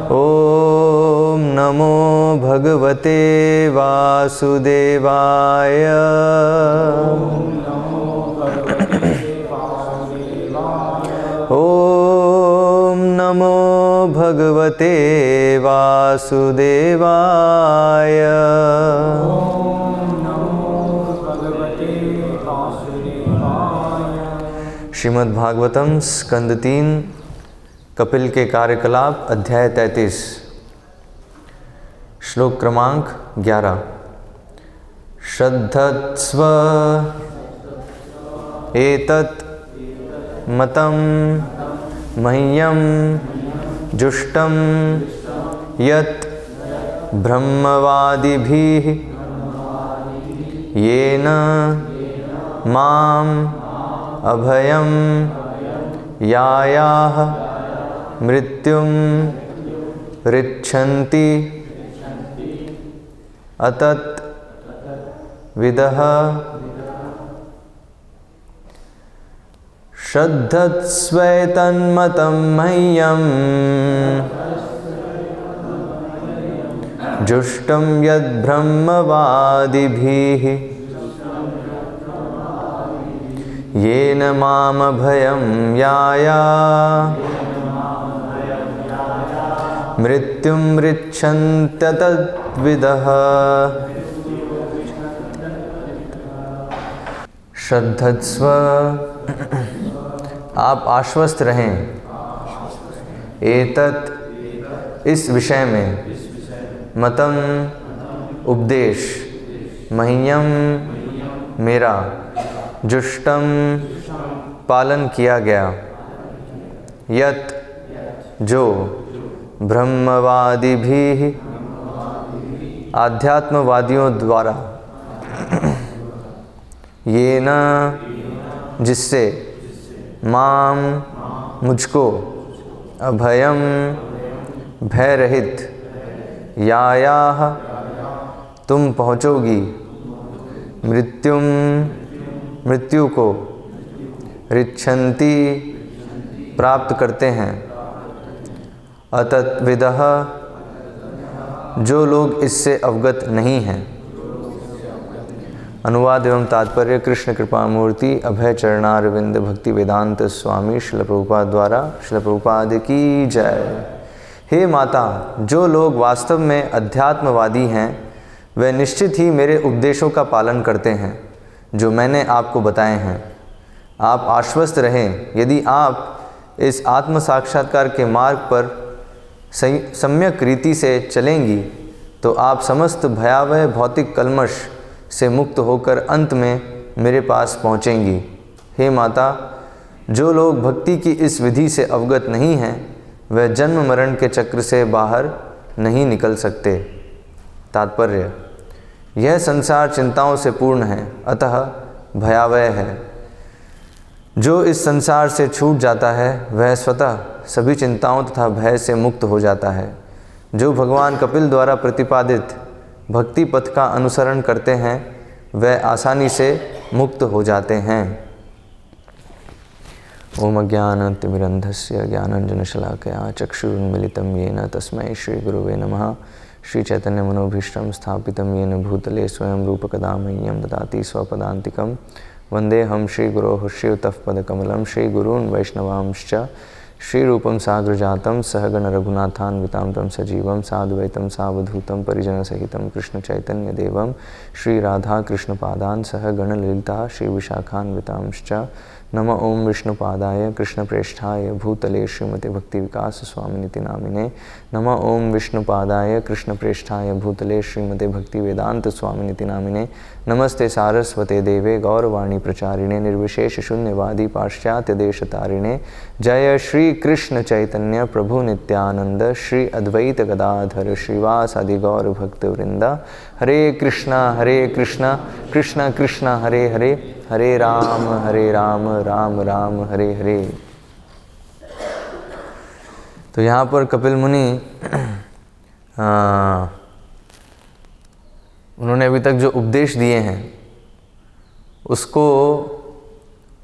ॐ नमो भगवते वासुदेवाय। ॐ नमो भगवते वासुदेवाय। श्रीमद्भागवतम स्कंद 3 कपिल के कार्यकलाप अध्याय 33 श्लोक क्रमांक 11। श्रद्धत्स्व एतत् मतं मह्यं जुष्टं यत् ब्रह्मवादिभिः येन माम् अभयं यायाः मृत्युं ऋच्छन्ति अतत् विदः। श्रद्धत्स्वैतन्मतं मह्यं जुष्टं यद्ब्रह्मवादिभिः येन मामभयं याया मृत्युं ऋच्छन्त्यतद्विदः। श्रद्धत्स्व, आप आश्वस्त रहें, एतत्, इस विषय में, मतम, उपदेश, मह्यम, मेरा, जुष्टम, पालन किया गया, यत्, जो, ब्रह्मवादी भी, आध्यात्मवादियों द्वारा, ये न, जिससे, माम, मुझको, अभयम, भय रहित, यायाह, तुम पहुँचोगी, मृत्युम, मृत्यु को, ऋच्छन्ति, प्राप्त करते हैं, अतत्विदः, जो लोग इससे अवगत नहीं हैं। अनुवाद एवं तात्पर्य कृष्ण कृपा मूर्ति अभय चरणारविंद भक्ति वेदांत स्वामी श्रील प्रभुपाद द्वारा श्रील प्रभुपाद की जय। हे माता, जो लोग वास्तव में अध्यात्मवादी हैं वे निश्चित ही मेरे उपदेशों का पालन करते हैं जो मैंने आपको बताए हैं। आप आश्वस्त रहें, यदि आप इस आत्म साक्षात्कार के मार्ग पर सम्यक रीति से चलेंगी तो आप समस्त भयावह भौतिक कल्मश से मुक्त होकर अंत में मेरे पास पहुँचेंगी। हे माता, जो लोग भक्ति की इस विधि से अवगत नहीं हैं वह जन्म मरण के चक्र से बाहर नहीं निकल सकते। तात्पर्य, यह संसार चिंताओं से पूर्ण है, अतः भयावह है। जो इस संसार से छूट जाता है वह स्वतः सभी चिंताओं तथा भय से मुक्त हो जाता है। जो भगवान कपिल द्वारा प्रतिपादित भक्ति पथ का अनुसरण करते हैं वह आसानी से मुक्त हो जाते हैं। ओम अज्ञानतिमिरन्धस्य ज्ञानाञ्जनशलाकया चक्षुरुन्मीलितं येन तस्मै श्रीगुरुवे नमः। श्रीचैतन्यमनोभीष्टं स्थापितं येन भूतले स्वयं रूपकदा मह्यं ददाति स्वपदान्तिकं। वन्देऽहं श्रीगुरोः श्रीयुतपदकमलं श्रीगुरून् वैष्णवांश्च। श्रीरूपं साग्रजातं सहगण रघुनाथान्वितां तं सजीवं साद्वैतं सावधूतं परिजनसहितं कृष्णचैतन्यदेवं श्रीराधाकृष्णपादान् सहगण ललिता श्रीविशाखान्वितांश्च। नमः ओं विष्णुपादाय कृष्णप्रेष्ठाय भूतले श्रीमते भक्तिविकास स्वामिनिति नामिने। नमः ओं विष्णुपादाय कृष्णप्रेष्ठाय भूतले श्रीमते भक्तिवेदांत स्वामिनिति नामिने। नमस्ते सारस्वते देवे गौरवाणी प्रचारिणे निर्विशेष शून्यवादी पाश्चात्य देशतारिणे। जय श्री कृष्ण चैतन्य प्रभु नित्यानंद श्री अद्वैत गदाधर श्रीवासादि गौर भक्त वृंदा। हरे कृष्णा कृष्ण कृष्ण हरे हरे, हरे राम राम राम हरे हरे। तो यहाँ पर कपिल मुनि उन्होंने अभी तक जो उपदेश दिए हैं उसको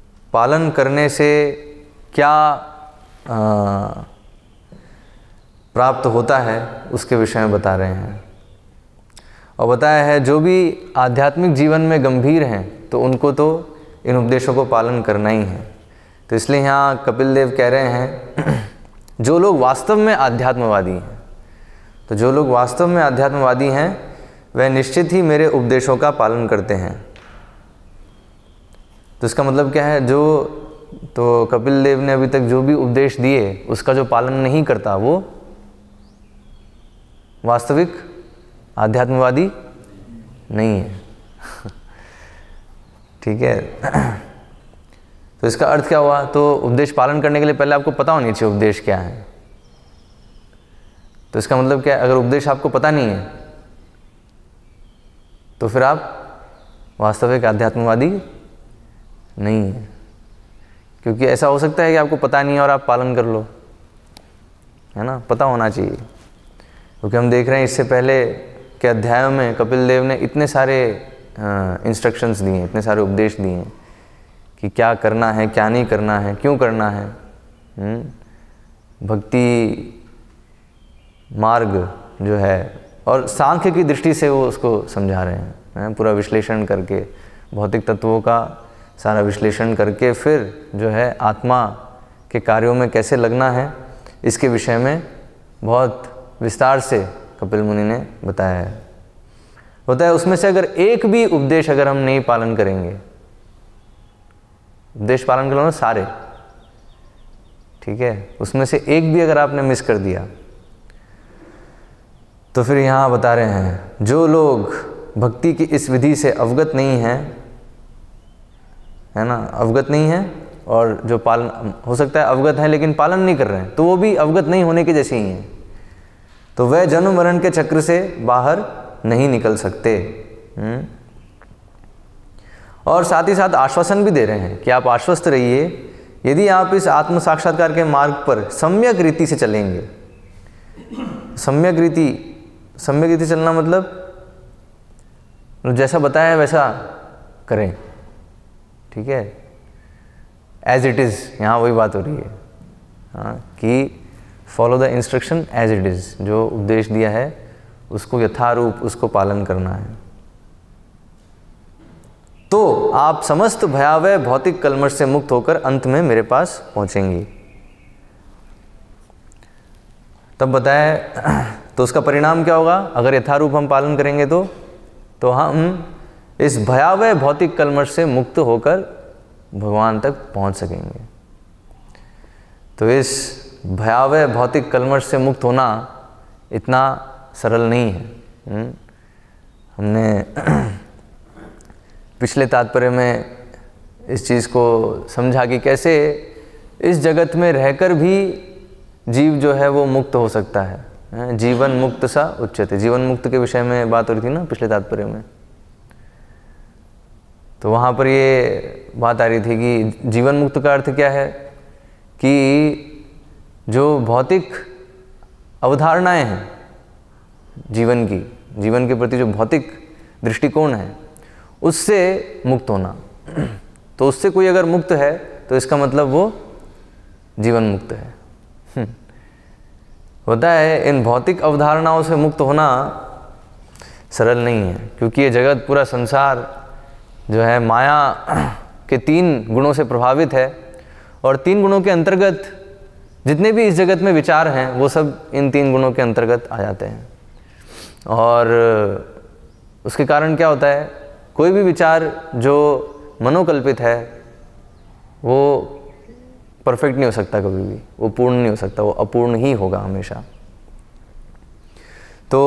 पालन करने से क्या प्राप्त होता है उसके विषय में बता रहे हैं। और बताया है जो भी आध्यात्मिक जीवन में गंभीर हैं तो उनको तो इन उपदेशों को पालन करना ही है। तो इसलिए यहाँ कपिल देव कह रहे हैं जो लोग वास्तव में आध्यात्मवादी हैं, तो जो लोग वास्तव में आध्यात्मवादी हैं वह निश्चित ही मेरे उपदेशों का पालन करते हैं। तो इसका मतलब क्या है, तो कपिल देव ने अभी तक जो भी उपदेश दिए उसका जो पालन नहीं करता वो वास्तविक आध्यात्मवादी नहीं है। ठीक है। तो इसका अर्थ क्या हुआ, तो उपदेश पालन करने के लिए पहले आपको पता होनी चाहिए उपदेश क्या है। तो इसका मतलब क्या है, अगर उपदेश आपको पता नहीं है तो फिर आप वास्तविक आध्यात्मवादी नहीं है। क्योंकि ऐसा हो सकता है कि आपको पता नहीं है और आप पालन कर लो, है ना, पता होना चाहिए। क्योंकि हम देख रहे हैं इससे पहले के अध्यायों में कपिल देव ने इतने सारे इंस्ट्रक्शंस दिए हैं, इतने सारे उपदेश दिए हैं कि क्या करना है, क्या नहीं करना है, क्यों करना है। भक्ति मार्ग जो है, और सांख्य की दृष्टि से वो उसको समझा रहे हैं, पूरा विश्लेषण करके, भौतिक तत्वों का सारा विश्लेषण करके फिर जो है आत्मा के कार्यों में कैसे लगना है इसके विषय में बहुत विस्तार से कपिल मुनि ने बताया है। होता है उसमें से अगर एक भी उपदेश अगर हम नहीं पालन करेंगे, उपदेश पालन कर लो ना सारे, ठीक है, उसमें से एक भी अगर आपने मिस कर दिया तो फिर यहाँ बता रहे हैं जो लोग भक्ति की इस विधि से अवगत नहीं हैं, है ना, अवगत नहीं है, और जो पालन हो सकता है अवगत है लेकिन पालन नहीं कर रहे हैं, तो वो भी अवगत नहीं होने के जैसे ही हैं। तो वह जन्म मरण के चक्र से बाहर नहीं निकल सकते। और साथ ही साथ आश्वासन भी दे रहे हैं कि आप आश्वस्त रहिए, यदि आप इस आत्म साक्षात्कार के मार्ग पर सम्यक रीति से चलेंगे। सम्यक रीति चलना मतलब जैसा बताया है वैसा करें, ठीक है, एज इट इज़, यहाँ वही बात हो रही है, हाँ, कि follow the instruction as it is, जो उपदेश दिया है उसको यथारूप उसको पालन करना है। तो आप समस्त भयावह भौतिक कल्मश से मुक्त होकर अंत में मेरे पास पहुंचेंगी। तब बताया तो उसका परिणाम क्या होगा, अगर यथारूप हम पालन करेंगे तो हम इस भयावह भौतिक कल्मश से मुक्त होकर भगवान तक पहुंच सकेंगे। तो इस भयावह भौतिक कल्मश से मुक्त होना इतना सरल नहीं है। हमने पिछले तात्पर्य में इस चीज़ को समझा कि कैसे इस जगत में रहकर भी जीव जो है वो मुक्त हो सकता है। जीवन मुक्त सा उच्यते, जीवन मुक्त के विषय में बात हो रही थी ना पिछले तात्पर्य में। तो वहाँ पर ये बात आ रही थी कि जीवन मुक्त का अर्थ क्या है, कि जो भौतिक अवधारणाएं हैं जीवन के प्रति, जो भौतिक दृष्टिकोण है उससे मुक्त होना। तो उससे कोई अगर मुक्त है तो इसका मतलब वो जीवन मुक्त है। होता है इन भौतिक अवधारणाओं से मुक्त होना सरल नहीं है, क्योंकि ये जगत, पूरा संसार जो है माया के 3 गुणों से प्रभावित है, और 3 गुणों के अंतर्गत जितने भी इस जगत में विचार हैं वो सब इन 3 गुणों के अंतर्गत आ जाते हैं। और उसके कारण क्या होता है, कोई भी विचार जो मनोकल्पित है वो परफेक्ट नहीं हो सकता, कभी भी वो पूर्ण नहीं हो सकता, वो अपूर्ण ही होगा हमेशा। तो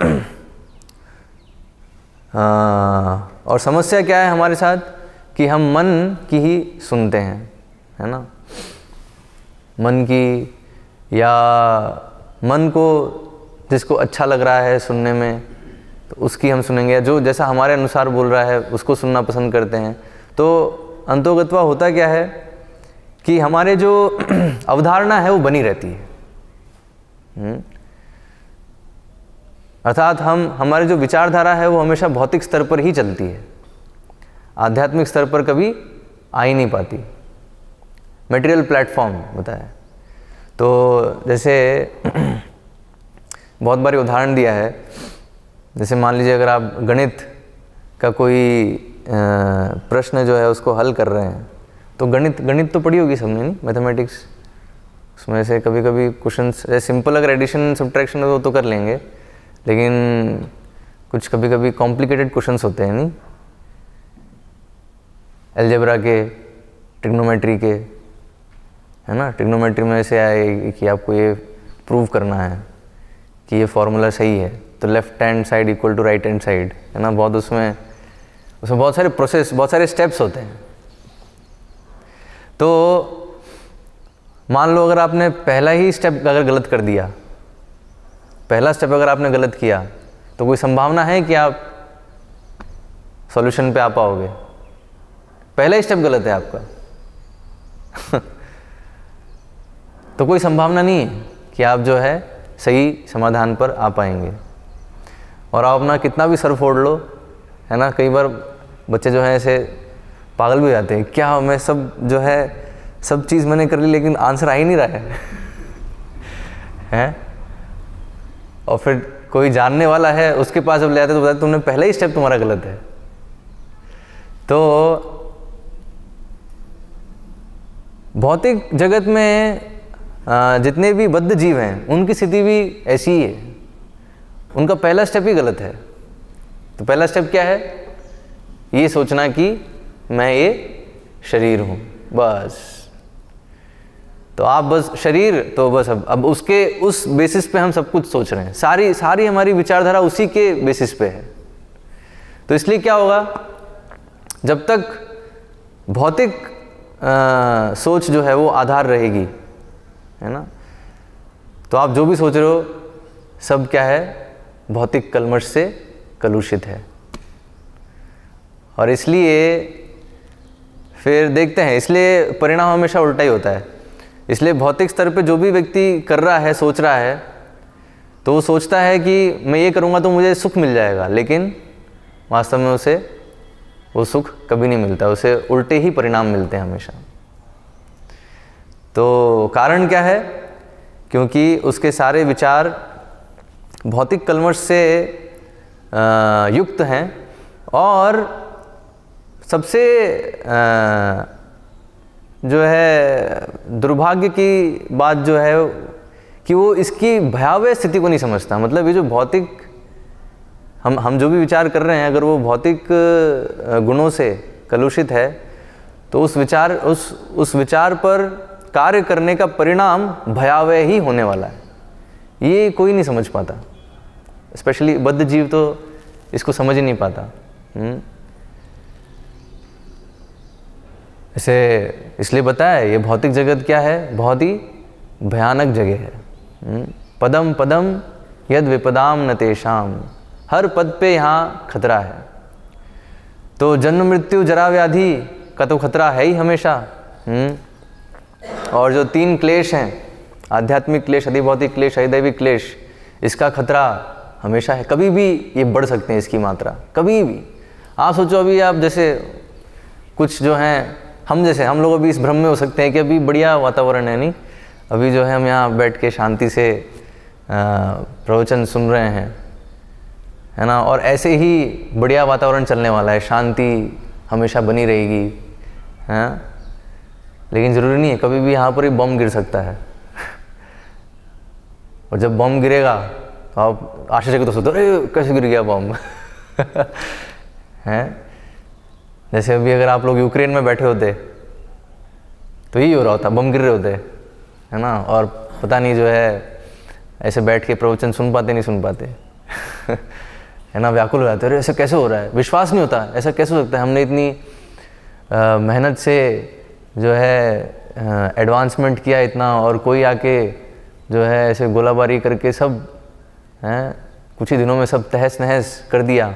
और समस्या क्या है हमारे साथ, कि हम मन की ही सुनते हैं, है ना, मन की, या मन को जिसको अच्छा लग रहा है सुनने में तो उसकी हम सुनेंगे, या जो जैसा हमारे अनुसार बोल रहा है उसको सुनना पसंद करते हैं। तो अंतोगत्वा होता क्या है कि हमारे जो अवधारणा है वो बनी रहती है। अर्थात हमारे जो विचारधारा है वो हमेशा भौतिक स्तर पर ही चलती है, आध्यात्मिक स्तर पर कभी आ ही नहीं पाती। मटेरियल प्लेटफॉर्म होता है। तो जैसे बहुत बारी उदाहरण दिया है। जैसे मान लीजिए अगर आप गणित का कोई प्रश्न जो है उसको हल कर रहे हैं, तो गणित तो पढ़ी होगी सबने, नहीं, मैथमेटिक्स। उसमें से कभी कभी क्वेश्चंस सिंपल अगर एडिशन सब्ट्रैक्शन हो तो कर लेंगे, लेकिन कुछ कभी कभी कॉम्प्लिकेटेड क्वेश्चंस होते हैं, नहीं, अलजेब्रा के, ट्रिग्नोमेट्री के, है ना। ट्रिग्नोमेट्री में से आए कि आपको ये प्रूव करना है कि ये फॉर्मूला सही है, तो left hand side equal to right hand side, है ना। बहुत उसमें बहुत सारे प्रोसेस, बहुत सारे स्टेप्स होते हैं। तो मान लो अगर आपने पहला ही स्टेप अगर गलत कर दिया, पहला स्टेप अगर आपने गलत किया, तो कोई संभावना है कि आप सॉल्यूशन पे आ पाओगे? पहला ही स्टेप गलत है आपका तो कोई संभावना नहीं है कि आप जो है सही समाधान पर आ पाएंगे। और आप अपना कितना भी सर फोड़ लो, है ना, कई बार बच्चे जो हैं ऐसे पागल भी हो जाते हैं, क्या मैं सब जो है सब चीज़ मैंने कर ली लेकिन आंसर आ ही नहीं रहा है हैं? और फिर कोई जानने वाला है उसके पास जब ले आते तो बताते तुमने पहला ही स्टेप तुम्हारा गलत है। तो भौतिक जगत में जितने भी बद्ध जीव हैं उनकी स्थिति भी ऐसी ही है, उनका पहला स्टेप ही गलत है। तो पहला स्टेप क्या है? ये सोचना कि मैं ये शरीर हूँ, बस। तो आप बस शरीर, तो बस अब उसके उस बेसिस पे हम सब कुछ सोच रहे हैं, सारी हमारी विचारधारा उसी के बेसिस पे है। तो इसलिए क्या होगा, जब तक भौतिक सोच जो है वो आधार रहेगी, है ना, तो आप जो भी सोच रहे हो सब क्या है, भौतिक कलमश से कलुषित है। और इसलिए फिर देखते हैं, इसलिए परिणाम हमेशा उल्टा ही होता है। इसलिए भौतिक स्तर पे जो भी व्यक्ति कर रहा है, सोच रहा है, तो वो सोचता है कि मैं ये करूँगा तो मुझे सुख मिल जाएगा, लेकिन वास्तव में उसे वो सुख कभी नहीं मिलता, उसे उल्टे ही परिणाम मिलते हैं हमेशा। तो कारण क्या है? क्योंकि उसके सारे विचार भौतिक कलमश से युक्त हैं। और सबसे जो है दुर्भाग्य की बात जो है कि वो इसकी भयावह स्थिति को नहीं समझता। मतलब ये जो भौतिक हम जो भी विचार कर रहे हैं, अगर वो भौतिक गुणों से कलुषित है, तो उस विचार पर कार्य करने का परिणाम भयावह ही होने वाला है। ये कोई नहीं समझ पाता, स्पेशली बद्ध जीव तो इसको समझ ही नहीं पाता। इसलिए बताया ये भौतिक जगत क्या है, बहुत ही भयानक जगह है। पदम पदम यद विपदाम न तेषाम, हर पद पे यहाँ खतरा है। तो जन्म मृत्यु जरा व्याधि का तो खतरा है ही हमेशा। और जो 3 क्लेश हैं, आध्यात्मिक क्लेश, अधिभौतिक क्लेश, अधिदैविक क्लेश, इसका खतरा हमेशा है। कभी भी ये बढ़ सकते हैं, इसकी मात्रा कभी भी। आप सोचो, अभी आप जैसे कुछ जो हैं, हम लोग अभी इस भ्रम में हो सकते हैं कि अभी बढ़िया वातावरण है, नहीं, अभी जो है हम यहाँ बैठ के शांति से प्रवचन सुन रहे हैं, है ना, और ऐसे ही बढ़िया वातावरण चलने वाला है, शांति हमेशा बनी रहेगी, हैं। लेकिन ज़रूरी नहीं है, कभी भी यहाँ पर ही बम गिर सकता है और जब बम गिरेगा तो आप आश्चर्य तो सोचते, अरे कैसे गिर गया बम हैं। जैसे अभी अगर आप लोग यूक्रेन में बैठे होते तो यही हो रहा होता, बम गिर रहे होते, है ना, और पता नहीं जो है ऐसे बैठ के प्रवचन सुन पाते है ना, व्याकुल हो जाते, अरे ऐसा कैसे हो रहा है, विश्वास नहीं होता, ऐसा कैसे हो सकता है, हमने इतनी मेहनत से जो है एडवांसमेंट किया इतना, और कोई आके जो है ऐसे गोलाबारी करके सब हैं कुछ ही दिनों में सब तहस नहस कर दिया।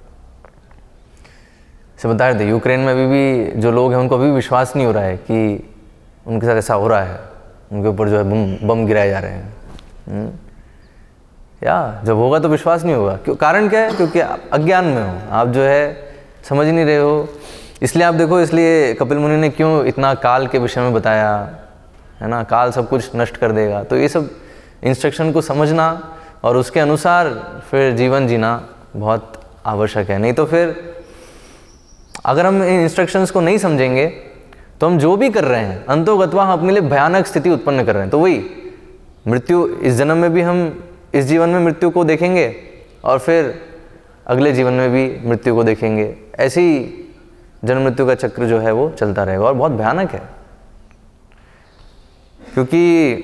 से बता रहे थे, यूक्रेन में अभी भी जो लोग हैं उनको अभी विश्वास नहीं हो रहा है कि उनके साथ ऐसा हो रहा है, उनके ऊपर जो है बम गिराए जा रहे हैं। या जब होगा तो विश्वास नहीं होगा। क्यों? कारण क्या है? क्योंकि आप अज्ञान में हो, आप जो है समझ नहीं रहे हो। इसलिए आप देखो, इसलिए कपिल मुनि ने क्यों इतना काल के विषय में बताया, है ना, काल सब कुछ नष्ट कर देगा। तो ये सब इंस्ट्रक्शन को समझना और उसके अनुसार फिर जीवन जीना बहुत आवश्यक है। नहीं तो फिर अगर हम इन इंस्ट्रक्शंस को नहीं समझेंगे तो हम जो भी कर रहे हैं अंतोगत्वा हम अपने लिए भयानक स्थिति उत्पन्न कर रहे हैं। तो वही मृत्यु, इस जन्म में भी हम इस जीवन में मृत्यु को देखेंगे और फिर अगले जीवन में भी मृत्यु को देखेंगे। ऐसे ही जन्म मृत्यु का चक्र जो है वो चलता रहेगा और बहुत भयानक है। क्योंकि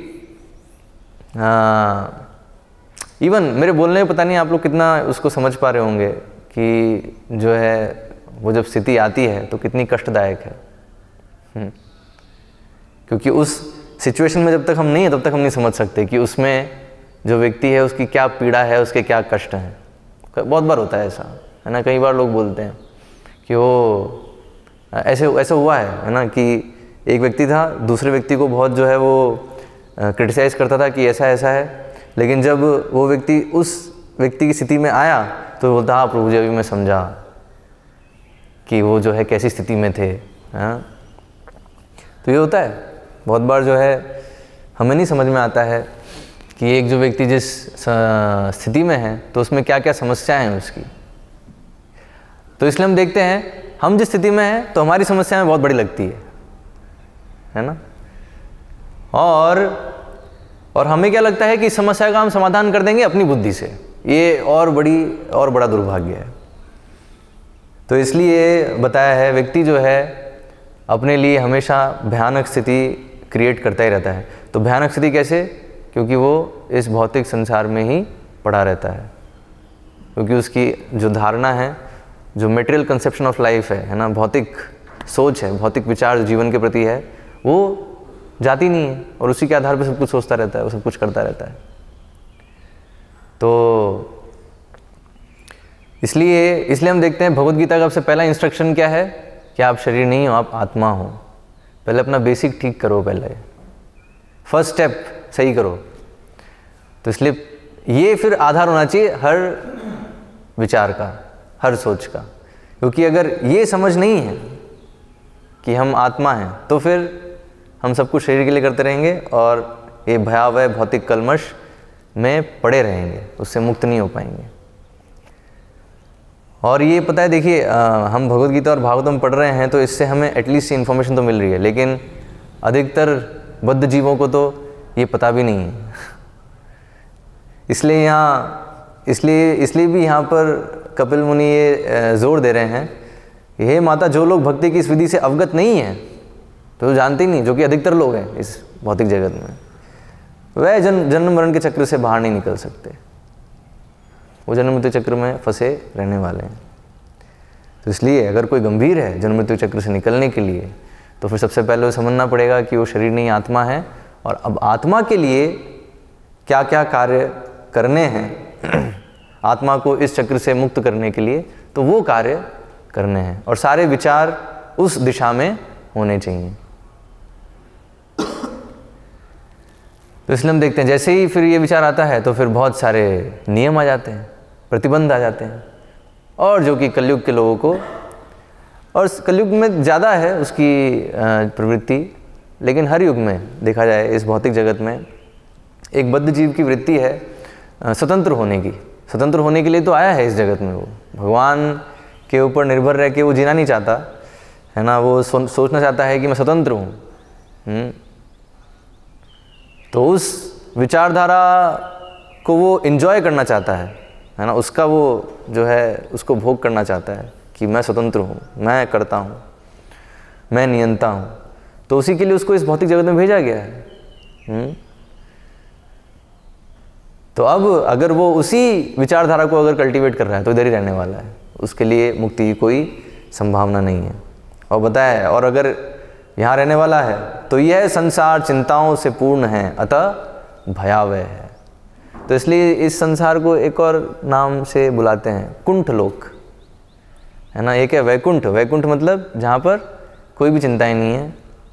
इवन मेरे बोलने में पता नहीं आप लोग कितना उसको समझ पा रहे होंगे कि जो है वो जब स्थिति आती है तो कितनी कष्टदायक है। क्योंकि उस सिचुएशन में जब तक हम नहीं है तब तक हम नहीं समझ सकते कि उसमें जो व्यक्ति है उसकी क्या पीड़ा है, उसके क्या कष्ट हैं। बहुत बार होता है ऐसा, है ना। कई बार लोग बोलते हैं कि वो ऐसे हुआ है ना, कि एक व्यक्ति था दूसरे व्यक्ति को बहुत जो है वो क्रिटिसाइज करता था कि ऐसा ऐसा है, लेकिन जब वो व्यक्ति उस व्यक्ति की स्थिति में आया तो बोलता हाँ प्रभु जी अभी मैं समझा कि वो जो है कैसी स्थिति में थे। हाँ, तो ये होता है बहुत बार जो है हमें नहीं समझ में आता है कि एक जो व्यक्ति जिस स्थिति में है तो उसमें क्या क्या समस्याएं हैं उसकी। तो इसलिए हम देखते हैं हम जिस स्थिति में हैं तो हमारी समस्याएं बहुत बड़ी लगती है ना। और हमें क्या लगता है कि इस समस्या का हम समाधान कर देंगे अपनी बुद्धि से। ये और बड़ा दुर्भाग्य है। तो इसलिए बताया है व्यक्ति जो है अपने लिए हमेशा भयानक स्थिति क्रिएट करता ही रहता है। तो भयानक स्थिति कैसे? क्योंकि वो इस भौतिक संसार में ही पड़ा रहता है। क्योंकि उसकी जो धारणा है, जो मटेरियल कंसेप्शन ऑफ लाइफ है ना, भौतिक सोच है, भौतिक विचार जीवन के प्रति है, वो जाती नहीं है और उसी के आधार पर सब कुछ सोचता रहता है, वो सब कुछ करता रहता है। तो इसलिए हम देखते हैं भगवद गीता का सबसे पहला इंस्ट्रक्शन क्या है कि आप शरीर नहीं हो, आप आत्मा हो। पहले अपना बेसिक ठीक करो, पहले फर्स्ट स्टेप सही करो। तो इसलिए ये फिर आधार होना चाहिए हर विचार का, हर सोच का। क्योंकि अगर ये समझ नहीं है कि हम आत्मा हैं तो फिर हम सब कुछ शरीर के लिए करते रहेंगे और ये भयावह भौतिक कलमश में पड़े रहेंगे, उससे मुक्त नहीं हो पाएंगे। और ये पता है, देखिए हम भगवद गीता और भागवतम पढ़ रहे हैं तो इससे हमें एटलीस्ट इन्फॉर्मेशन तो मिल रही है, लेकिन अधिकतर बद्ध जीवों को तो ये पता भी नहीं है। इसलिए भी यहाँ पर कपिल मुनि ये जोर दे रहे हैं कि हे माता, जो लोग भक्ति की इस विधि से अवगत नहीं हैं, तो जानते ही नहीं, जो कि अधिकतर लोग हैं इस भौतिक जगत में, वह जन्म मरण के चक्र से बाहर नहीं निकल सकते। वो जन्म मृत्यु चक्र में फंसे रहने वाले हैं। तो इसलिए अगर कोई गंभीर है जन्म मृत्यु चक्र से निकलने के लिए, तो फिर सबसे पहले वो समझना पड़ेगा कि वो शरीर नहीं आत्मा है, और अब आत्मा के लिए क्या क्या कार्य करने हैं आत्मा को इस चक्र से मुक्त करने के लिए, तो वो कार्य करने हैं और सारे विचार उस दिशा में होने चाहिए। तो इसलिए हम देखते हैं जैसे ही फिर ये विचार आता है तो फिर बहुत सारे नियम आ जाते हैं, प्रतिबंध आ जाते हैं, और जो कि कलयुग के लोगों को, और कलयुग में ज़्यादा है उसकी प्रवृत्ति, लेकिन हर युग में देखा जाए इस भौतिक जगत में एक बद्ध जीव की वृत्ति है स्वतंत्र होने की। स्वतंत्र होने के लिए तो आया है इस जगत में, वो भगवान के ऊपर निर्भर रह के वो जीना नहीं चाहता है ना। वो सोचना चाहता है कि मैं स्वतंत्र हूँ। तो उस विचारधारा को वो एंजॉय करना चाहता है ना। उसका वो जो है उसको भोग करना चाहता है कि मैं स्वतंत्र हूँ, मैं करता हूँ, मैं नियंता हूँ। तो उसी के लिए उसको इस भौतिक जगत में भेजा गया है। तो अब अगर वो उसी विचारधारा को अगर कल्टीवेट कर रहा है तो इधर ही रहने वाला है, उसके लिए मुक्ति की कोई संभावना नहीं है। और बताया है, और अगर यहाँ रहने वाला है तो यह संसार चिंताओं से पूर्ण है, अतः भयावह है। तो इसलिए इस संसार को एक और नाम से बुलाते हैं कुंठ लोक, है ना। एक है वैकुंठ। वैकुंठ मतलब जहाँ पर कोई भी चिंताएं नहीं है,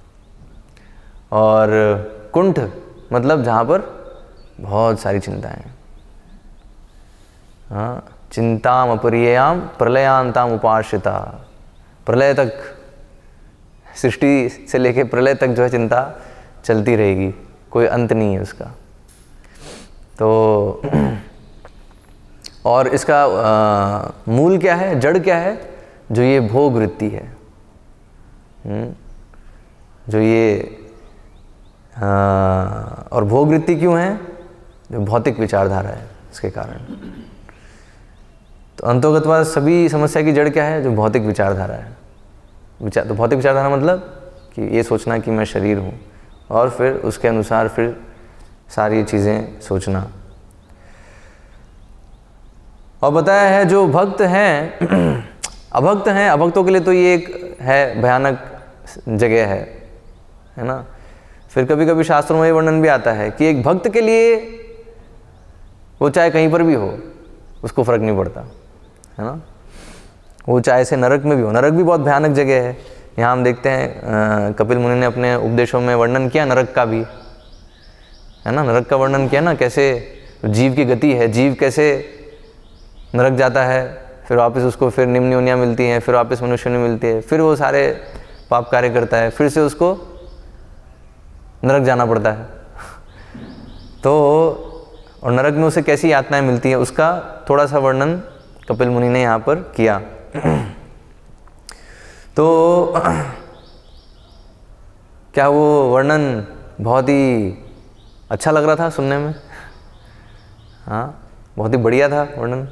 और कुंठ मतलब जहाँ पर बहुत सारी चिंताएं हैं। हाँ, चिंताम अपरियाम प्रलयांताम उपाश्रिता। प्रलय तक, सृष्टि से लेके प्रलय तक जो है चिंता चलती रहेगी, कोई अंत नहीं है उसका। तो और इसका मूल क्या है, जड़ क्या है? जो ये भोग वृत्ति है, जो ये और भोग वृत्ति क्यों है? जो भौतिक विचारधारा है, इसके कारण। तो अंतोगतवाद सभी समस्या की जड़ क्या है? जो भौतिक विचारधारा है। तो भौतिक विचारधारा मतलब कि ये सोचना कि मैं शरीर हूँ, और फिर उसके अनुसार फिर सारी चीज़ें सोचना। और बताया है जो भक्त हैं अभक्त हैं, अभक्तों के लिए तो ये एक है भयानक जगह है ना। फिर कभी कभी शास्त्रों में वर्णन भी आता है कि एक भक्त के लिए वो चाहे कहीं पर भी हो उसको फर्क नहीं पड़ता, है ना। वो चाहे से नरक में भी हो, नरक भी बहुत भयानक जगह है। यहाँ हम देखते हैं कपिल मुनि ने अपने उपदेशों में वर्णन किया नरक का भी, है ना। नरक का वर्णन किया ना, कैसे जीव की गति है, जीव कैसे नरक जाता है, फिर वापस उसको फिर निम्न योनियाँ मिलती हैं, फिर वापस मनुष्य योनि मिलती है, फिर वो सारे पाप कार्य करता है, फिर से उसको नरक जाना पड़ता है। तो और नरक में उसे कैसी यातनाएं मिलती हैं उसका थोड़ा सा वर्णन कपिल मुनि ने यहाँ पर किया। तो क्या वो वर्णन बहुत ही अच्छा लग रहा था सुनने में? हाँ, बहुत ही बढ़िया था वर्णन।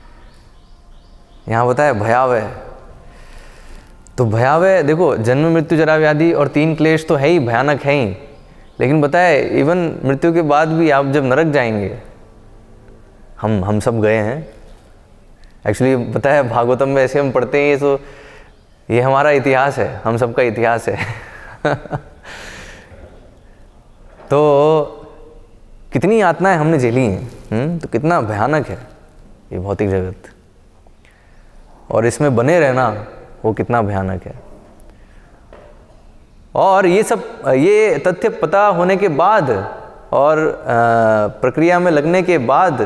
यहाँ बताया भयावह। तो भयावह देखो, जन्म मृत्यु जरा व्याधि और 3 क्लेश तो है ही, भयानक है ही। लेकिन बताए इवन मृत्यु के बाद भी आप जब नरक जाएंगे, हम सब गए हैं एक्चुअली। बताया भागवतम में ऐसे हम पढ़ते हैं, तो ये हमारा इतिहास है, हम सबका इतिहास है। तो कितनी यातनाएं हमने झेली हैं, तो कितना भयानक है ये भौतिक जगत, और इसमें बने रहना वो कितना भयानक है। और ये तथ्य पता होने के बाद और प्रक्रिया में लगने के बाद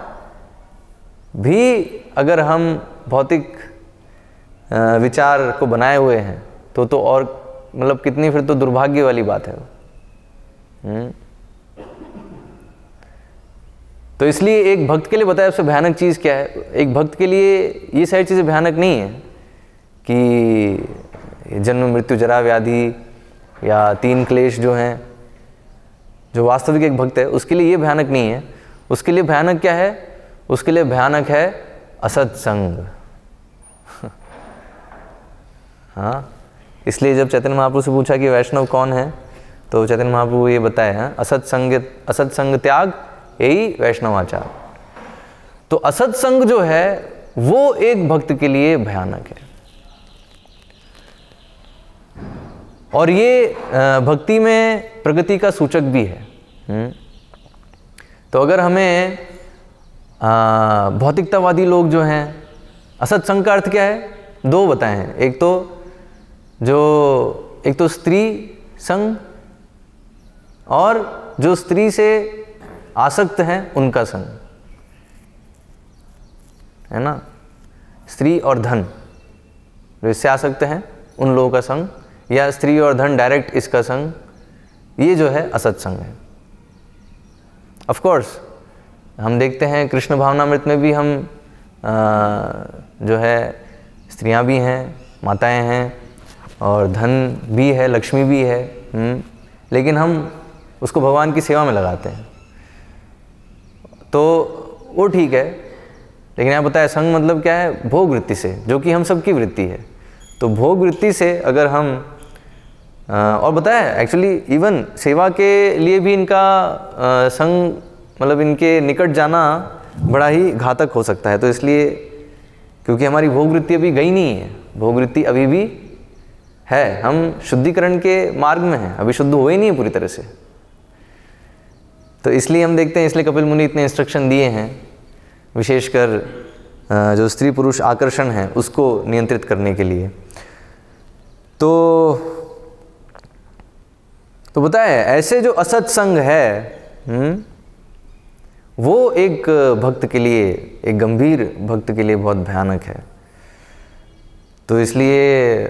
भी अगर हम भौतिक विचार को बनाए हुए हैं तो और मतलब कितनी फिर तो दुर्भाग्य वाली बात है। तो इसलिए एक भक्त के लिए बताया सबसे भयानक चीज़ क्या है। एक भक्त के लिए ये सारी चीज़ें भयानक नहीं है कि जन्म मृत्यु जरा व्याधि या 3 क्लेश जो हैं, जो वास्तविक एक भक्त है उसके लिए ये भयानक नहीं है। उसके लिए भयानक क्या है? उसके लिए भयानक है असत्संग। हाँ, इसलिए जब चैतन्य महाप्रभु से पूछा कि वैष्णव कौन है, तो चैतन्य महाप्रभु ये बताए हैं असत्संग त्याग यही वैष्णवाचार। तो असत्संग जो है वो एक भक्त के लिए भयानक है। और ये भक्ति में प्रगति का सूचक भी है। तो अगर हमें भौतिकतावादी लोग जो हैं, असत्संग का अर्थ क्या है? 2 बताए हैं। एक तो स्त्री संग, और जो स्त्री से आसक्त हैं उनका संग, है ना। स्त्री और धन, जो इससे आसक्त हैं उन लोगों का संग, या स्त्री और धन डायरेक्ट इसका संग, ये जो है असत्संग है। ऑफ कोर्स हम देखते हैं कृष्ण भावनामृत में भी हम जो है स्त्रियां भी हैं, माताएं हैं, और धन भी है, लक्ष्मी भी है, लेकिन हम उसको भगवान की सेवा में लगाते हैं, तो वो ठीक है। लेकिन यहाँ बताया संग मतलब क्या है? भोग वृत्ति से, जो कि हम सबकी वृत्ति है। तो भोग वृत्ति से अगर हम और बताया एक्चुअली इवन सेवा के लिए भी इनका संग मतलब इनके निकट जाना बड़ा ही घातक हो सकता है। तो इसलिए क्योंकि हमारी भोग वृत्ति अभी गई नहीं है, भोग वृत्ति अभी भी है, हम शुद्धिकरण के मार्ग में हैं, अभी शुद्ध हुए नहीं है पूरी तरह से। तो इसलिए हम देखते हैं, इसलिए कपिल मुनि इतने इंस्ट्रक्शन दिए हैं, विशेषकर जो स्त्री पुरुष आकर्षण है उसको नियंत्रित करने के लिए। तो बताए ऐसे जो असत्संग है वो एक भक्त के लिए, एक गंभीर भक्त के लिए बहुत भयानक है। तो इसलिए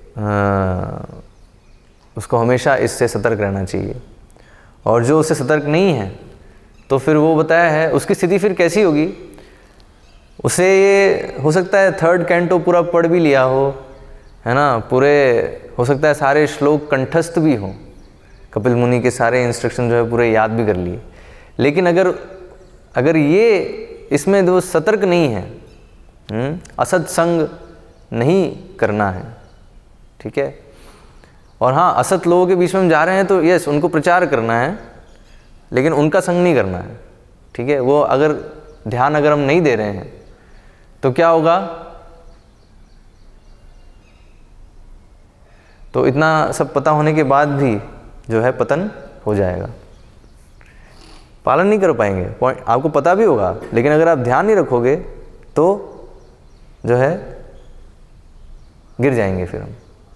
उसको हमेशा इससे सतर्क रहना चाहिए। और जो उससे सतर्क नहीं है तो फिर वो बताया है उसकी स्थिति फिर कैसी होगी? उसे ये हो सकता है 3rd कैंटो पूरा पढ़ भी लिया हो, है ना, पूरे हो सकता है सारे श्लोक कंठस्थ भी हों, कपिल मुनि के सारे इंस्ट्रक्शन जो है पूरे याद भी कर लिए, लेकिन अगर ये इसमें जो सतर्क नहीं है, असत्संग नहीं करना है, ठीक है, और हाँ असत लोगों के बीच में हम जा रहे हैं तो यस उनको प्रचार करना है, लेकिन उनका संग नहीं करना है, ठीक है। वो ध्यान अगर हम नहीं दे रहे हैं तो क्या होगा, तो इतना सब पता होने के बाद भी जो है पतन हो जाएगा, पालन नहीं कर पाएंगे। पॉइंट आपको पता भी होगा, लेकिन अगर आप ध्यान नहीं रखोगे तो जो है गिर जाएंगे फिर हम।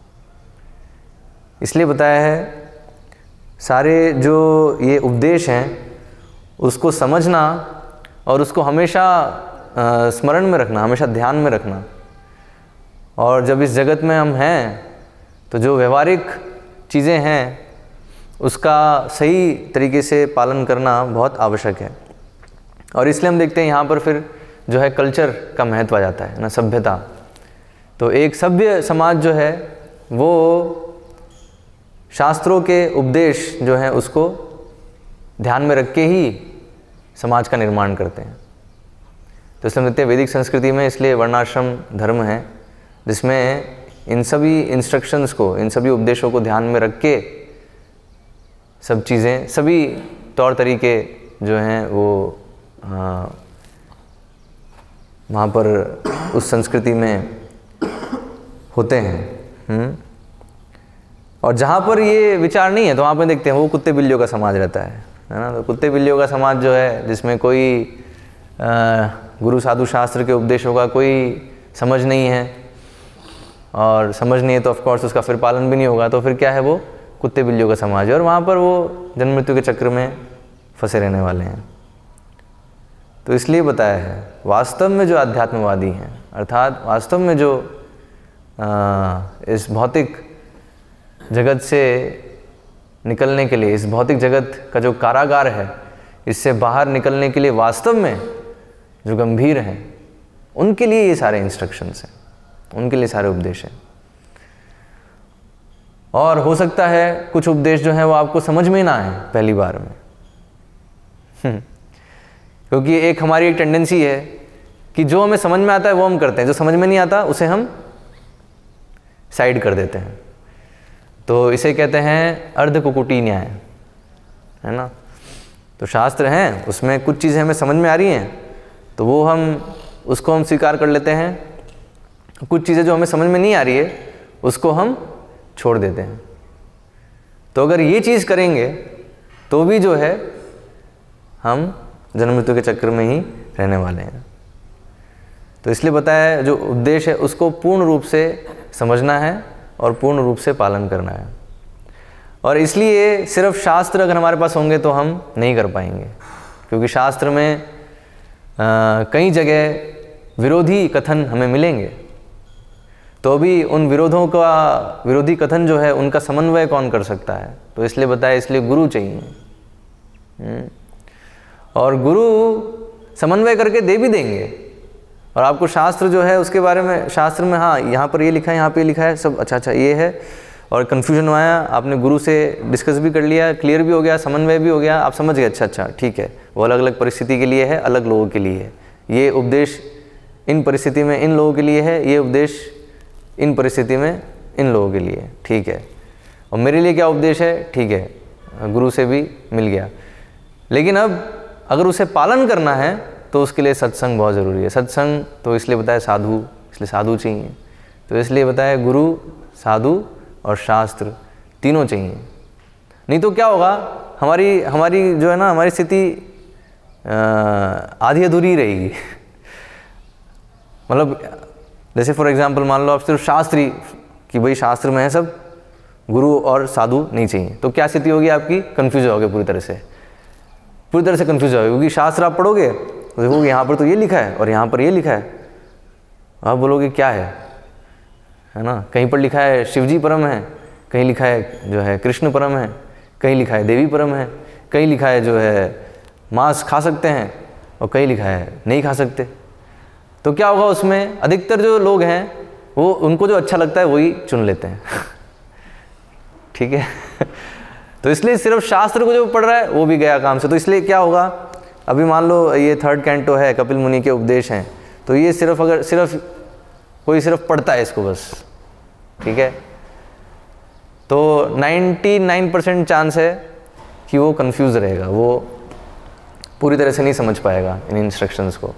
इसलिए बताया है सारे जो ये उपदेश हैं उसको समझना और उसको हमेशा स्मरण में रखना, हमेशा ध्यान में रखना। और जब इस जगत में हम हैं तो जो व्यवहारिक चीज़ें हैं उसका सही तरीके से पालन करना बहुत आवश्यक है। और इसलिए हम देखते हैं यहाँ पर फिर जो है कल्चर का महत्व आ जाता है ना, सभ्यता। तो एक सभ्य समाज जो है वो शास्त्रों के उपदेश जो हैं उसको ध्यान में रख के ही समाज का निर्माण करते हैं। तो समझते हैं वैदिक संस्कृति में इसलिए वर्णाश्रम धर्म है, जिसमें इन सभी इंस्ट्रक्शंस को, इन सभी उपदेशों को ध्यान में रख के सब चीज़ें, सभी तौर तरीके जो हैं वो वहाँ पर उस संस्कृति में होते हैं। और जहाँ पर ये विचार नहीं है तो वहाँ पर देखते हैं वो कुत्ते बिल्लियों का समाज रहता है ना। तो कुत्ते बिल्लियों का समाज जो है जिसमें कोई गुरु साधु शास्त्र के उपदेशों का कोई समझ नहीं है, और समझ नहीं है तो ऑफकोर्स उसका फिर पालन भी नहीं होगा, तो फिर क्या है, वो कुत्ते बिल्लियों का समाज है। और वहाँ पर वो जन्म मृत्यु के चक्र में फंसे रहने वाले हैं। तो इसलिए बताया है वास्तव में जो आध्यात्मवादी हैं, अर्थात वास्तव में जो इस भौतिक जगत से निकलने के लिए, इस भौतिक जगत का जो कारागार है इससे बाहर निकलने के लिए वास्तव में जो गंभीर हैं, उनके लिए ये सारे इंस्ट्रक्शंस हैं, उनके लिए सारे उपदेश हैं। और हो सकता है कुछ उपदेश जो हैं वो आपको समझ में ना आए पहली बार में, क्योंकि एक हमारी एक टेंडेंसी है कि जो हमें समझ में आता है वो हम करते हैं, जो समझ में नहीं आता उसे हम साइड कर देते हैं। तो इसे कहते हैं अर्ध कुकुटी न्याय, है ना। तो शास्त्र हैं उसमें कुछ चीज़ें हमें समझ में आ रही हैं तो वो उसको हम स्वीकार कर लेते हैं, कुछ चीज़ें जो हमें समझ में नहीं आ रही है उसको हम छोड़ देते हैं। तो अगर ये चीज़ करेंगे तो भी जो है हम जन्म मृत्यु के चक्र में ही रहने वाले हैं। तो इसलिए बताया जो उपदेश है उसको पूर्ण रूप से समझना है और पूर्ण रूप से पालन करना है। और इसलिए सिर्फ शास्त्र अगर हमारे पास होंगे तो हम नहीं कर पाएंगे, क्योंकि शास्त्र में कई जगह विरोधी कथन हमें मिलेंगे, तो भी उन विरोधों का, विरोधी कथन जो है उनका समन्वय कौन कर सकता है। तो इसलिए बताया इसलिए गुरु चाहिए, और गुरु समन्वय करके दे भी देंगे। और आपको शास्त्र जो है उसके बारे में, शास्त्र में हाँ यहाँ पर ये लिखा है, यहाँ पे लिखा है, सब अच्छा ये है, और कन्फ्यूजन आया, आपने गुरु से डिस्कस भी कर लिया, क्लियर भी हो गया, समन्वय भी हो गया, आप समझ गए अच्छा ठीक है, वो अलग अलग परिस्थिति के लिए है, अलग लोगों के लिए है, ये उपदेश इन परिस्थिति में इन लोगों के लिए है, ये उपदेश इन परिस्थिति में इन लोगों के लिए, ठीक है। और मेरे लिए क्या उपदेश है, ठीक है, गुरु से भी मिल गया। लेकिन अब अगर उसे पालन करना है तो उसके लिए सत्संग बहुत ज़रूरी है। सत्संग तो इसलिए बताया साधु, इसलिए साधु चाहिए। तो इसलिए बताया गुरु, साधु और शास्त्र तीनों चाहिए। नहीं तो क्या होगा, हमारी जो है ना, हमारी स्थिति आधी अधूरी रहेगी। मतलब जैसे फॉर एग्जांपल मान लो आप सिर्फ शास्त्री कि भाई शास्त्र में है सब, गुरु और साधु नहीं चाहिए, तो क्या स्थिति होगी आपकी, कंफ्यूज होगे पूरी तरह से कंफ्यूज होगे। क्योंकि शास्त्र आप पढ़ोगे तो देखोगे यहाँ पर तो ये लिखा है और यहाँ पर ये लिखा है, आप बोलोगे क्या है ना। कहीं पर लिखा है शिवजी परम है, कहीं लिखा है जो है कृष्ण परम है, कहीं लिखा है देवी परम है, कहीं लिखा है जो है मांस खा सकते हैं, और कहीं लिखा है नहीं खा सकते। तो क्या होगा उसमें, अधिकतर जो लोग हैं वो उनको जो अच्छा लगता है वही चुन लेते हैं ठीक है तो इसलिए सिर्फ शास्त्र को जो पढ़ रहा है वो भी गया काम से। तो इसलिए क्या होगा, अभी मान लो ये 3rd कैंटो है, कपिल मुनि के उपदेश हैं, तो ये सिर्फ अगर कोई सिर्फ पढ़ता है इसको बस, ठीक है, तो 99% चांस है कि वो कंफ्यूज रहेगा, वो पूरी तरह से नहीं समझ पाएगा इन इंस्ट्रक्शंस को।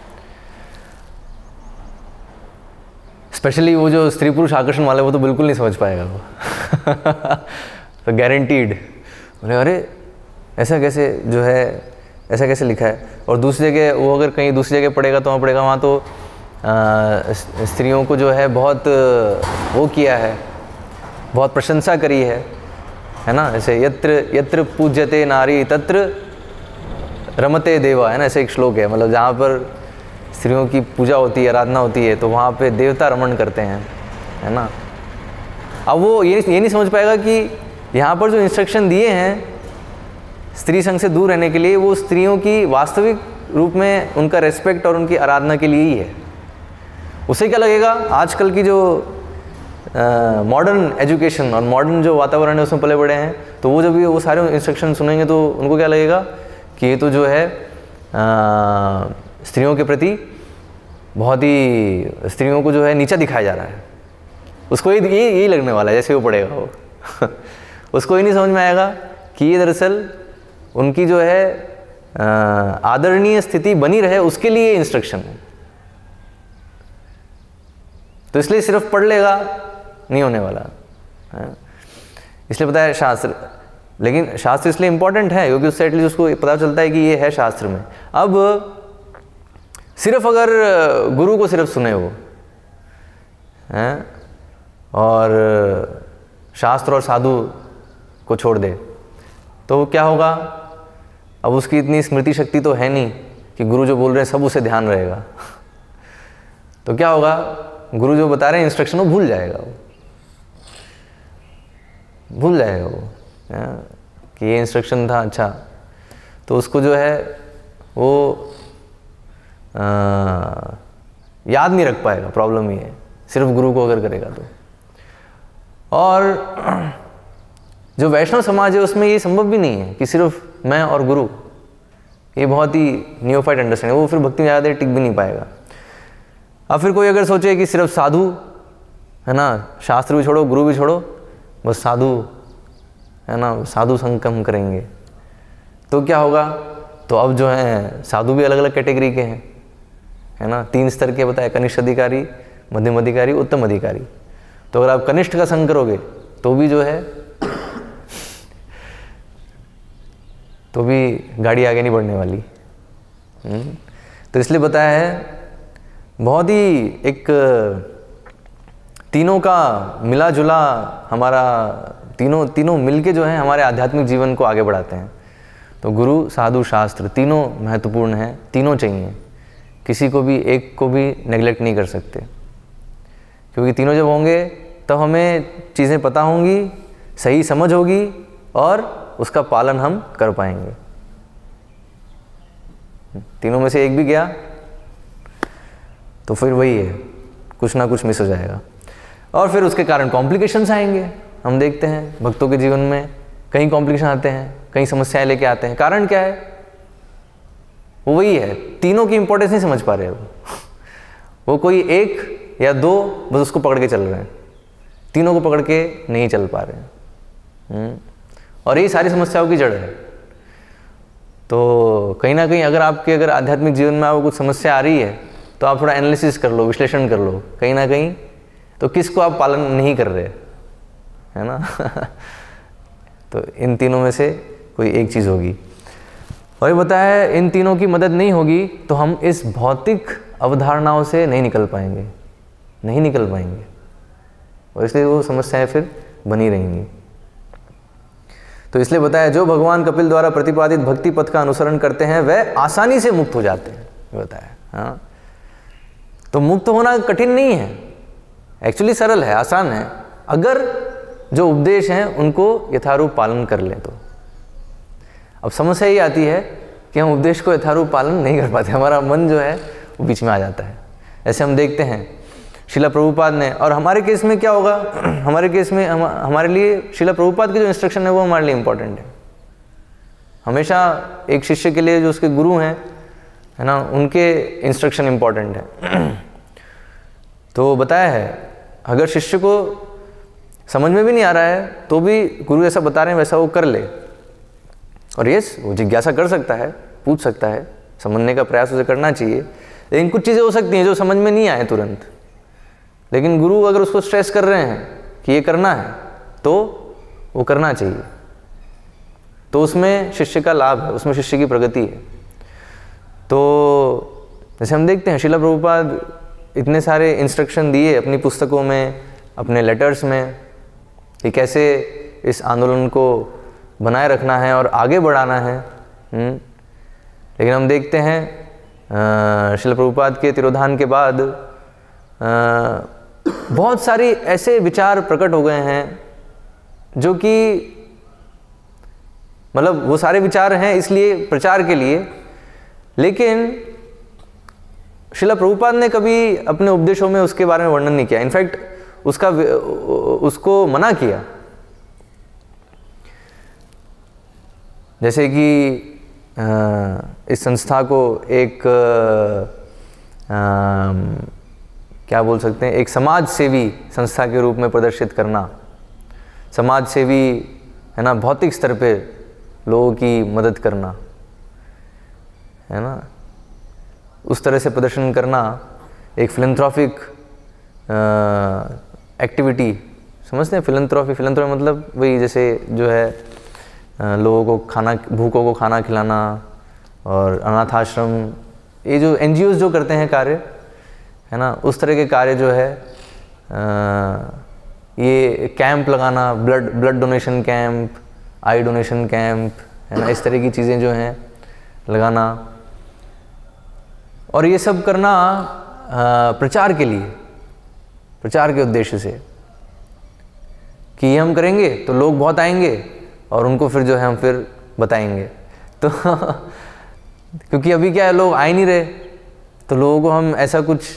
स्पेशली वो जो स्त्री पुरुष आकर्षण वाले, वो तो बिल्कुल नहीं समझ पाएगा वो तो गारंटीड, अरे ऐसा कैसे जो है, ऐसा कैसे लिखा है। और दूसरी जगह वो अगर कहीं दूसरी जगह पढ़ेगा तो वहाँ पढ़ेगा, वहाँ तो स्त्रियों को जो है बहुत वो किया है, बहुत प्रशंसा करी है ना। ऐसे यत्र यत्र पूज्यते नारी तत्र रमते देवा, है ना, ऐसे एक श्लोक है, मतलब जहाँ पर स्त्रियों की पूजा होती है, आराधना होती है, तो वहाँ पे देवता रमण करते हैं, है ना। अब वो ये नहीं समझ पाएगा कि यहाँ पर जो इंस्ट्रक्शन दिए हैं स्त्री संग से दूर रहने के लिए, वो स्त्रियों की वास्तविक रूप में उनका रेस्पेक्ट और उनकी आराधना के लिए ही है। उसे क्या लगेगा, आजकल की जो मॉडर्न एजुकेशन और मॉडर्न जो वातावरण है उसमें पले बड़े हैं, तो वो जब भी वो सारे इंस्ट्रक्शन सुनेंगे तो उनको क्या लगेगा कि ये तो जो है स्त्रियों के प्रति बहुत ही, स्त्रियों को जो है नीचा दिखाया जा रहा है। उसको यही लगने वाला है जैसे वो पढ़ेगा वो उसको ये नहीं समझ में आएगा कि ये दरअसल उनकी जो है आदरणीय स्थिति बनी रहे, उसके लिए इंस्ट्रक्शन है। तो इसलिए सिर्फ पढ़ लेगा नहीं होने वाला है। इसलिए पता है शास्त्र, लेकिन शास्त्र इसलिए इम्पोर्टेंट है क्योंकि उससे एटलीस्ट उसको पता चलता है कि ये है शास्त्र में। अब सिर्फ अगर गुरु को सिर्फ सुने वो हैं और शास्त्र और साधु को छोड़ दे तो क्या होगा, अब उसकी इतनी स्मृति शक्ति तो है नहीं कि गुरु जो बोल रहे हैं सब उसे ध्यान रहेगा तो क्या होगा, गुरु जो बता रहे हैं इंस्ट्रक्शन वो भूल जाएगा, वो कि ये इंस्ट्रक्शन था अच्छा, तो उसको जो है वो याद नहीं रख पाएगा। प्रॉब्लम ये है सिर्फ गुरु को अगर करेगा तो। और जो वैष्णव समाज है उसमें ये संभव भी नहीं है कि सिर्फ मैं और गुरु, ये बहुत ही नियोफाइट अंडरस्टैंडिंग, वो फिर भक्ति में ज़्यादा देर टिक भी नहीं पाएगा। अब फिर कोई अगर सोचे कि सिर्फ साधु, है ना, शास्त्र भी छोड़ो गुरु भी छोड़ो, बस साधु, है ना, साधु संगम करेंगे, तो क्या होगा, तो अब जो है साधु भी अलग अलग कैटेगरी के हैं, है ना, 3 स्तर के बताए, कनिष्ठ अधिकारी, मध्यम अधिकारी, उत्तम अधिकारी। तो अगर आप कनिष्ठ का संग करोगे तो भी जो है तो भी गाड़ी आगे नहीं बढ़ने वाली। तो इसलिए बताया है बहुत ही एक तीनों का मिला जुला, हमारा तीनों मिलके जो है हमारे आध्यात्मिक जीवन को आगे बढ़ाते हैं। तो गुरु साधु शास्त्र तीनों महत्वपूर्ण हैं, तीनों चाहिए, किसी को भी एक को भी नेग्लेक्ट नहीं कर सकते, क्योंकि तीनों जब होंगे तब हमें चीज़ें पता होंगी, सही समझ होगी और उसका पालन हम कर पाएंगे। तीनों में से एक भी गया तो फिर वही है, कुछ ना कुछ मिस हो जाएगा और फिर उसके कारण कॉम्प्लिकेशंस आएंगे। हम देखते हैं भक्तों के जीवन में कई कॉम्प्लिकेशन आते हैं, कई समस्याएं लेके आते हैं। कारण क्या है, वो वही है, तीनों की इंपॉर्टेंस नहीं समझ पा रहे वो कोई एक या दो बस उसको पकड़ के चल रहे हैं, तीनों को पकड़ के नहीं चल पा रहे हैं। और यही सारी समस्याओं की जड़ है। तो कहीं ना कहीं अगर आध्यात्मिक जीवन में आपको कुछ समस्या आ रही है तो आप थोड़ा एनालिसिस कर लो, विश्लेषण कर लो, कहीं ना कहीं तो किसको आप पालन नहीं कर रहे, है ना तो इन तीनों में से कोई एक चीज़ होगी। और ये बताया है इन तीनों की मदद नहीं होगी तो हम इस भौतिक अवधारणाओं से नहीं निकल पाएंगे और इसलिए वो समस्याएं फिर बनी रहेंगी। तो इसलिए बताया जो भगवान कपिल द्वारा प्रतिपादित भक्ति पथ का अनुसरण करते हैं वह आसानी से मुक्त हो जाते हैं, बताया। हाँ, तो मुक्त होना कठिन नहीं है, एक्चुअली सरल है, आसान है, अगर जो उपदेश हैं उनको यथारूप पालन कर लें तो। अब समस्या ये आती है कि हम उपदेश को यथारूप पालन नहीं कर पाते, हमारा मन जो है वो बीच में आ जाता है। ऐसे हम देखते हैं शिला प्रभुपाद ने, और हमारे केस में क्या होगा, हमारे केस में हमारे लिए शिला प्रभुपाद की जो इंस्ट्रक्शन है वो हमारे लिए इम्पोर्टेंट है। हमेशा एक शिष्य के लिए जो उसके गुरु हैं, है ना, उनके इंस्ट्रक्शन इम्पोर्टेंट है। तो बताया है अगर शिष्य को समझ में भी नहीं आ रहा है तो भी गुरु ऐसा बता रहे हैं वैसा वो कर ले, और यस वो जिज्ञासा कर सकता है, पूछ सकता है, समझने का प्रयास उसे करना चाहिए। लेकिन कुछ चीज़ें हो सकती हैं जो समझ में नहीं आए तुरंत, लेकिन गुरु अगर उसको स्ट्रेस कर रहे हैं कि ये करना है तो वो करना चाहिए, तो उसमें शिष्य का लाभ है, उसमें शिष्य की प्रगति है। तो जैसे हम देखते हैं शिला प्रभुपाद इतने सारे इंस्ट्रक्शन दिए अपनी पुस्तकों में, अपने लेटर्स में, कि कैसे इस आंदोलन को बनाए रखना है और आगे बढ़ाना है। लेकिन हम देखते हैं शिला प्रभुपाद के तिरोधान के बाद बहुत सारी ऐसे विचार प्रकट हो गए हैं जो कि मतलब वो सारे विचार हैं इसलिए प्रचार के लिए, लेकिन शिला प्रभुपाद ने कभी अपने उपदेशों में उसके बारे में वर्णन नहीं किया। इनफैक्ट उसको मना किया। जैसे कि इस संस्था को एक क्या बोल सकते हैं, एक समाज सेवी संस्था के रूप में प्रदर्शित करना, समाज सेवी, है ना, भौतिक स्तर पे लोगों की मदद करना, है ना, उस तरह से प्रदर्शन करना, एक फिलैंथ्रोपिक एक्टिविटी समझते हैं। फिलैंथ्रोपी मतलब वही जैसे जो है लोगों को खाना, भूखों को खाना खिलाना, और अनाथ आश्रम, ये जो NGOs जो करते हैं कार्य, है ना, उस तरह के कार्य जो है, ये कैंप लगाना, blood donation camp, eye donation camp, है ना, इस तरह की चीज़ें जो हैं लगाना, और ये सब करना प्रचार के लिए, प्रचार के उद्देश्य से, कि ये हम करेंगे तो लोग बहुत आएंगे और उनको फिर जो है हम फिर बताएंगे। तो क्योंकि अभी क्या है, लोग आ ही नहीं रहे, तो लोगों को हम ऐसा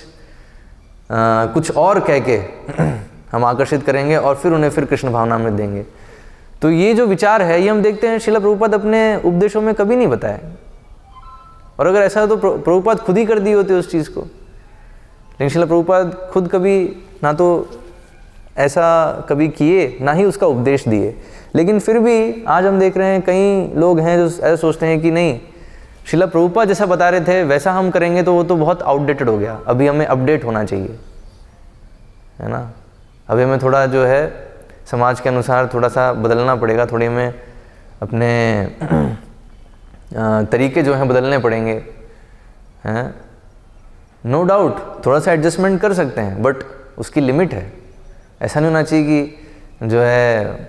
कुछ और कह के हम आकर्षित करेंगे और फिर उन्हें फिर कृष्ण भावना में देंगे। तो ये जो विचार है ये हम देखते हैं शिला प्रभुपाद अपने उपदेशों में कभी नहीं बताया, और अगर ऐसा तो प्रभुपाद खुद ही कर दिए होते उस चीज़ को। लेकिन शिला प्रभुपाद खुद कभी ना तो ऐसा कभी किए, ना ही उसका उपदेश दिए। लेकिन फिर भी आज हम देख रहे हैं कई लोग हैं जो ऐसा सोचते हैं कि नहीं, शिला प्रभुपाद जैसा बता रहे थे वैसा हम करेंगे तो वो तो बहुत आउटडेटेड हो गया, अभी हमें अपडेट होना चाहिए, है ना, अभी हमें थोड़ा जो है समाज के अनुसार थोड़ा सा बदलना पड़ेगा, थोड़ी हमें अपने तरीके जो हैं बदलने पड़ेंगे, हैं। नो डाउट थोड़ा सा एडजस्टमेंट कर सकते हैं, बट उसकी लिमिट है। ऐसा नहीं होना चाहिए कि जो है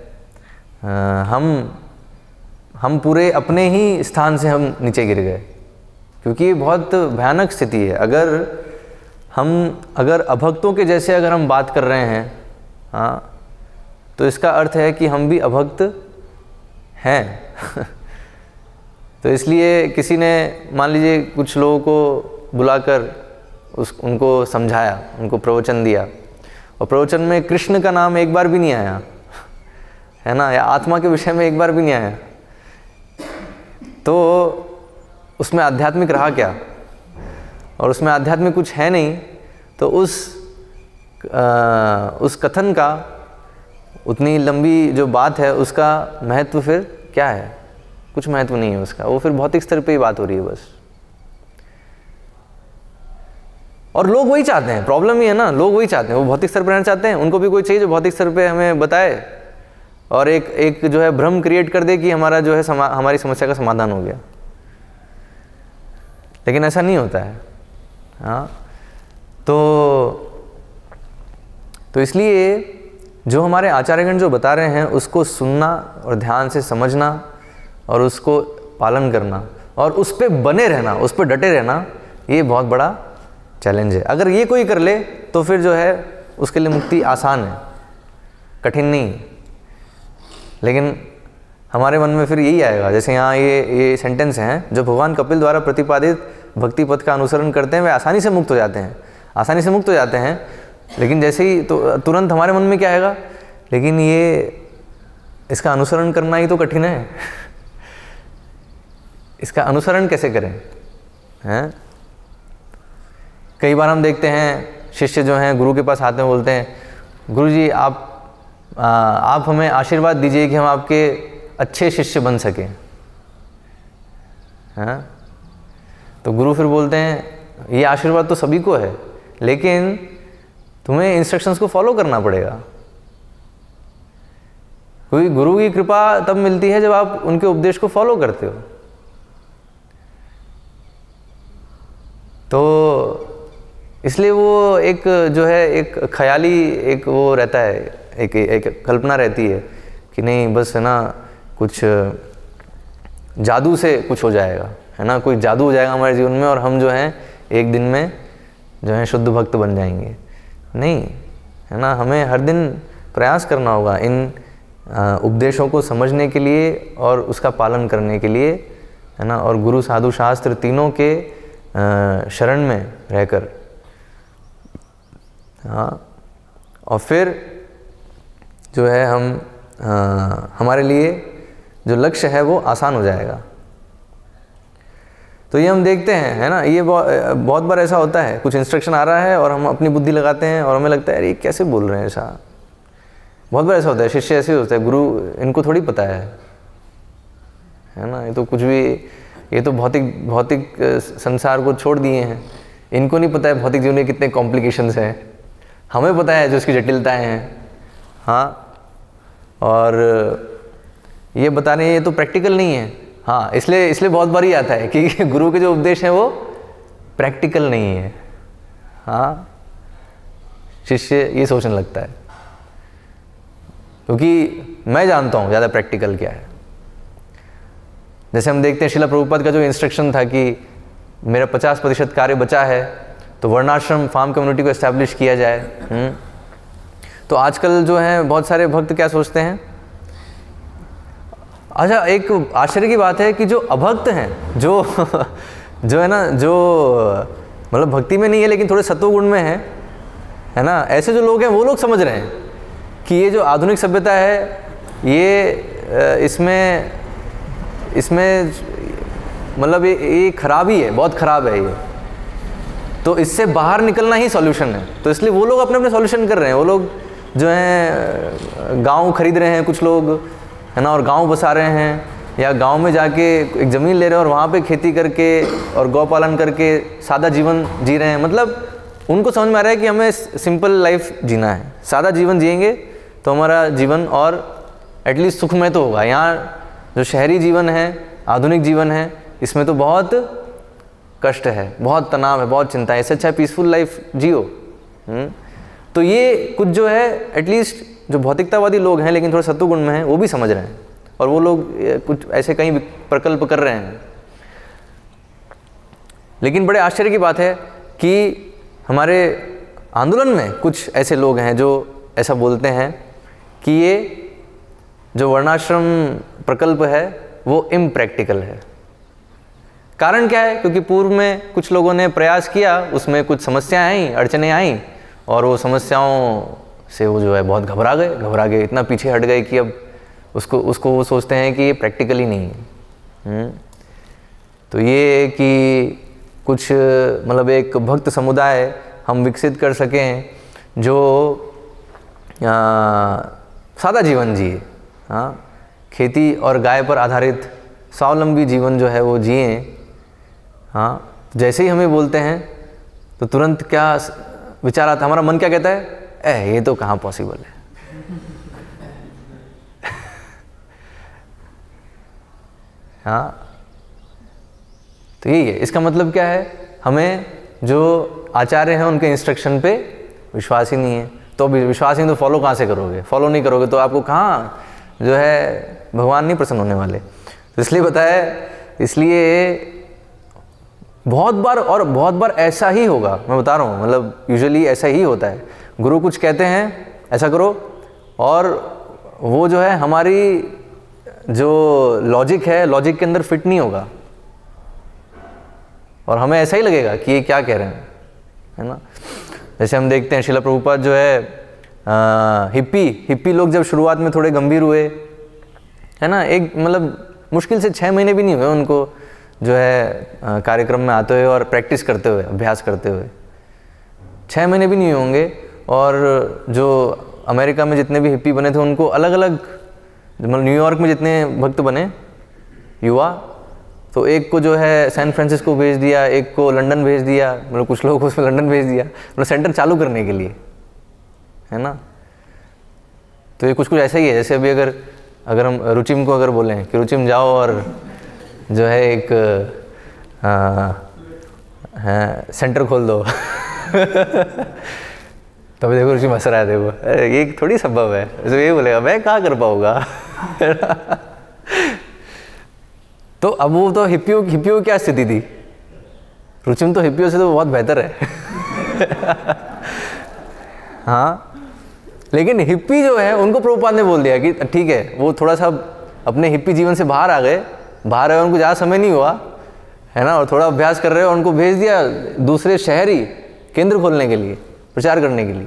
हम पूरे अपने ही स्थान से हम नीचे गिर गए, क्योंकि ये बहुत भयानक स्थिति है। अगर अभक्तों के जैसे अगर हम बात कर रहे हैं, हाँ, तो इसका अर्थ है कि हम भी अभक्त हैं। तो इसलिए किसी ने मान लीजिए कुछ लोगों को बुलाकर उनको समझाया, उनको प्रवचन दिया, और प्रवचन में कृष्ण का नाम एक बार भी नहीं आया, है ना, या आत्मा के विषय में एक बार भी नहीं आया, तो उसमें आध्यात्मिक रहा क्या? और उसमें आध्यात्मिक कुछ है नहीं, तो उस कथन का, उतनी लंबी जो बात है उसका महत्व फिर क्या है? कुछ महत्व नहीं है उसका, वो फिर भौतिक स्तर पे ही बात हो रही है बस। और लोग वही चाहते हैं, प्रॉब्लम ही है ना, लोग वही चाहते हैं, वो भौतिक स्तर पर रहना चाहते हैं, उनको भी कोई चाहिए जो भौतिक स्तर पे हमें बताए और एक जो है भ्रम क्रिएट कर दे कि हमारा जो है हमारी समस्या का समाधान हो गया। लेकिन ऐसा नहीं होता है, हाँ। तो इसलिए जो हमारे आचार्यगण जो बता रहे हैं उसको सुनना और ध्यान से समझना और उसको पालन करना और उस पर बने रहना, उस पर डटे रहना, ये बहुत बड़ा चैलेंज है। अगर ये कोई कर ले तो फिर जो है उसके लिए मुक्ति आसान है, कठिन नहीं। लेकिन हमारे मन में फिर यही आएगा, जैसे यहाँ ये सेंटेंस हैं, जो भगवान कपिल द्वारा प्रतिपादित भक्ति पथ का अनुसरण करते हैं वे आसानी से मुक्त हो जाते हैं। आसानी से मुक्त हो जाते हैं, लेकिन जैसे ही तो तुरंत हमारे मन में क्या आएगा, लेकिन ये इसका अनुसरण करना ही तो कठिन है, इसका अनुसरण कैसे करें, हैं? कई बार हम देखते हैं शिष्य जो हैं गुरु के पास आते हैं, बोलते हैं गुरु जी आप हमें आशीर्वाद दीजिए कि हम आपके अच्छे शिष्य बन सकें, हैं? तो गुरु फिर बोलते हैं ये आशीर्वाद तो सभी को है, लेकिन तुम्हें इंस्ट्रक्शंस को फॉलो करना पड़ेगा, क्योंकि गुरु की कृपा तब मिलती है जब आप उनके उपदेश को फॉलो करते हो। तो इसलिए वो एक जो है एक ख्याली एक वो रहता है, एक कल्पना रहती है कि नहीं बस है ना कुछ जादू से कुछ हो जाएगा, है ना, कोई जादू हो जाएगा हमारे जीवन में और हम जो हैं एक दिन में जो है शुद्ध भक्त बन जाएंगे। नहीं, है ना, हमें हर दिन प्रयास करना होगा इन उपदेशों को समझने के लिए और उसका पालन करने के लिए, है ना, और गुरु साधु शास्त्र तीनों के शरण में रहकर, हाँ, और फिर जो है हम हमारे लिए जो लक्ष्य है वो आसान हो जाएगा। तो ये हम देखते हैं, है ना, ये बहुत बार ऐसा होता है, कुछ इंस्ट्रक्शन आ रहा है और हम अपनी बुद्धि लगाते हैं और हमें लगता है अरे ये कैसे बोल रहे हैं ऐसा। बहुत बार ऐसा होता है, शिष्य ऐसे होता है, गुरु इनको थोड़ी पता है ना, ये तो कुछ भी, ये तो भौतिक संसार को छोड़ दिए हैं, इनको नहीं पता है भौतिक जीवन में कितने कॉम्प्लिकेशंस हैं, हमें पता है जो उसकी जटिलताएं हैं, हाँ, और ये बता रहे हैं ये तो प्रैक्टिकल नहीं है, हाँ, इसलिए बहुत बार ही आता है कि गुरु के जो उपदेश हैं वो प्रैक्टिकल नहीं है, हाँ, शिष्य ये सोचने लगता है, क्योंकि मैं जानता हूँ ज़्यादा प्रैक्टिकल क्या है। जैसे हम देखते हैं श्रील प्रभुपाद का जो इंस्ट्रक्शन था कि मेरा 50% कार्य बचा है तो वर्णाश्रम फार्म कम्युनिटी को एस्टैब्लिश किया जाए। तो आजकल जो है बहुत सारे भक्त क्या सोचते हैं, अच्छा एक आश्चर्य की बात है कि जो अभक्त हैं, जो है ना, जो मतलब भक्ति में नहीं है लेकिन थोड़े सत्वगुण में है ना, ऐसे जो लोग हैं वो लोग समझ रहे हैं कि ये जो आधुनिक सभ्यता है ये इसमें मतलब ये खराबी है, बहुत ख़राब है ये, तो इससे बाहर निकलना ही सॉल्यूशन है। तो इसलिए वो लोग अपने अपने सॉल्यूशन कर रहे हैं, वो लोग जो हैं गांव खरीद रहे हैं कुछ लोग, है ना, और गांव बसा रहे हैं, या गांव में जाके एक ज़मीन ले रहे हैं और वहाँ पे खेती करके और गौ पालन करके सादा जीवन जी रहे हैं। मतलब उनको समझ में आ रहा है कि हमें सिंपल लाइफ जीना है, सादा जीवन जिएंगे तो हमारा जीवन और एटलीस्ट सुखमय तो होगा। यहाँ जो शहरी जीवन है, आधुनिक जीवन है, इसमें तो बहुत कष्ट है, बहुत तनाव है, बहुत चिंता है, इससे अच्छा पीसफुल लाइफ जियो। तो ये कुछ जो है एटलीस्ट जो भौतिकतावादी लोग हैं लेकिन थोड़े सत्वगुण में हैं वो भी समझ रहे हैं, और वो लोग कुछ ऐसे कई प्रकल्प कर रहे हैं। लेकिन बड़े आश्चर्य की बात है कि हमारे आंदोलन में कुछ ऐसे लोग हैं जो ऐसा बोलते हैं कि ये जो वर्णाश्रम प्रकल्प है वो इम्प्रैक्टिकल है। कारण क्या है? क्योंकि पूर्व में कुछ लोगों ने प्रयास किया, उसमें कुछ समस्याएं आई, अड़चनें आईं, और वो समस्याओं से वो जो है बहुत घबरा गए, इतना पीछे हट गए कि अब उसको वो सोचते हैं कि ये प्रैक्टिकल ही नहीं है। तो ये कि कुछ मतलब एक भक्त समुदाय हम विकसित कर सकें जो सादा जीवन जिए, हाँ, खेती और गाय पर आधारित स्वावलंबी जीवन जो है वो जिए। हाँ, जैसे ही हमें बोलते हैं तो तुरंत क्या विचार आता है, हमारा मन क्या कहता है, ये तो कहाँ पॉसिबल है। हाँ, तो यही है। इसका मतलब क्या है, हमें जो आचार्य हैं उनके इंस्ट्रक्शन पे विश्वास ही नहीं है। तो विश्वास ही तो फॉलो कहाँ से करोगे? फॉलो नहीं करोगे तो आपको कहाँ जो है भगवान नहीं प्रसन्न होने वाले। तो इसलिए बताया, इसलिए बहुत बार ऐसा ही होगा, मैं बता रहा हूँ, मतलब यूजुअली ऐसा ही होता है। गुरु कुछ कहते हैं ऐसा करो, और वो जो है हमारी जो लॉजिक है, लॉजिक के अंदर फिट नहीं होगा, और हमें ऐसा ही लगेगा कि ये क्या कह रहे हैं, है ना। जैसे हम देखते हैं शिला प्रभुपाद जो है हिप्पी लोग जब शुरुआत में थोड़े गंभीर हुए, है ना, एक मतलब मुश्किल से 6 महीने भी नहीं हुए उनको जो है कार्यक्रम में आते हुए और प्रैक्टिस करते हुए, अभ्यास करते हुए 6 महीने भी नहीं होंगे। और जो अमेरिका में जितने भी हिप्पी बने थे उनको अलग अलग, मतलब न्यूयॉर्क में जितने भक्त बने युवा, तो एक को जो है सैन फ्रांसिस्को भेज दिया, एक को लंदन भेज दिया, मतलब कुछ लोगों को उसमें लंदन भेज दिया, मतलब सेंटर चालू करने के लिए, है ना। तो ये कुछ ऐसा ही है जैसे अभी अगर हम रुचिम को अगर बोलें कि रुचिम जाओ और जो है एक सेंटर खोल दो तभी देखो रुचिम हंस रहा है, देखो ये थोड़ी संभव है, तो ये बोलेगा मैं कहाँ कर पाऊँगा तो अब वो तो हिप्पियों की क्या स्थिति थी, रुचिम तो हिप्पियों से तो बहुत बेहतर है हाँ, लेकिन हिप्पी जो है उनको प्रभुपाद ने बोल दिया कि ठीक है, वो थोड़ा सा अपने हिप्पी जीवन से बाहर आ गए, उनको ज़्यादा समय नहीं हुआ, है ना, और थोड़ा अभ्यास कर रहे हो, उनको भेज दिया दूसरे शहरी केंद्र खोलने के लिए, प्रचार करने के लिए।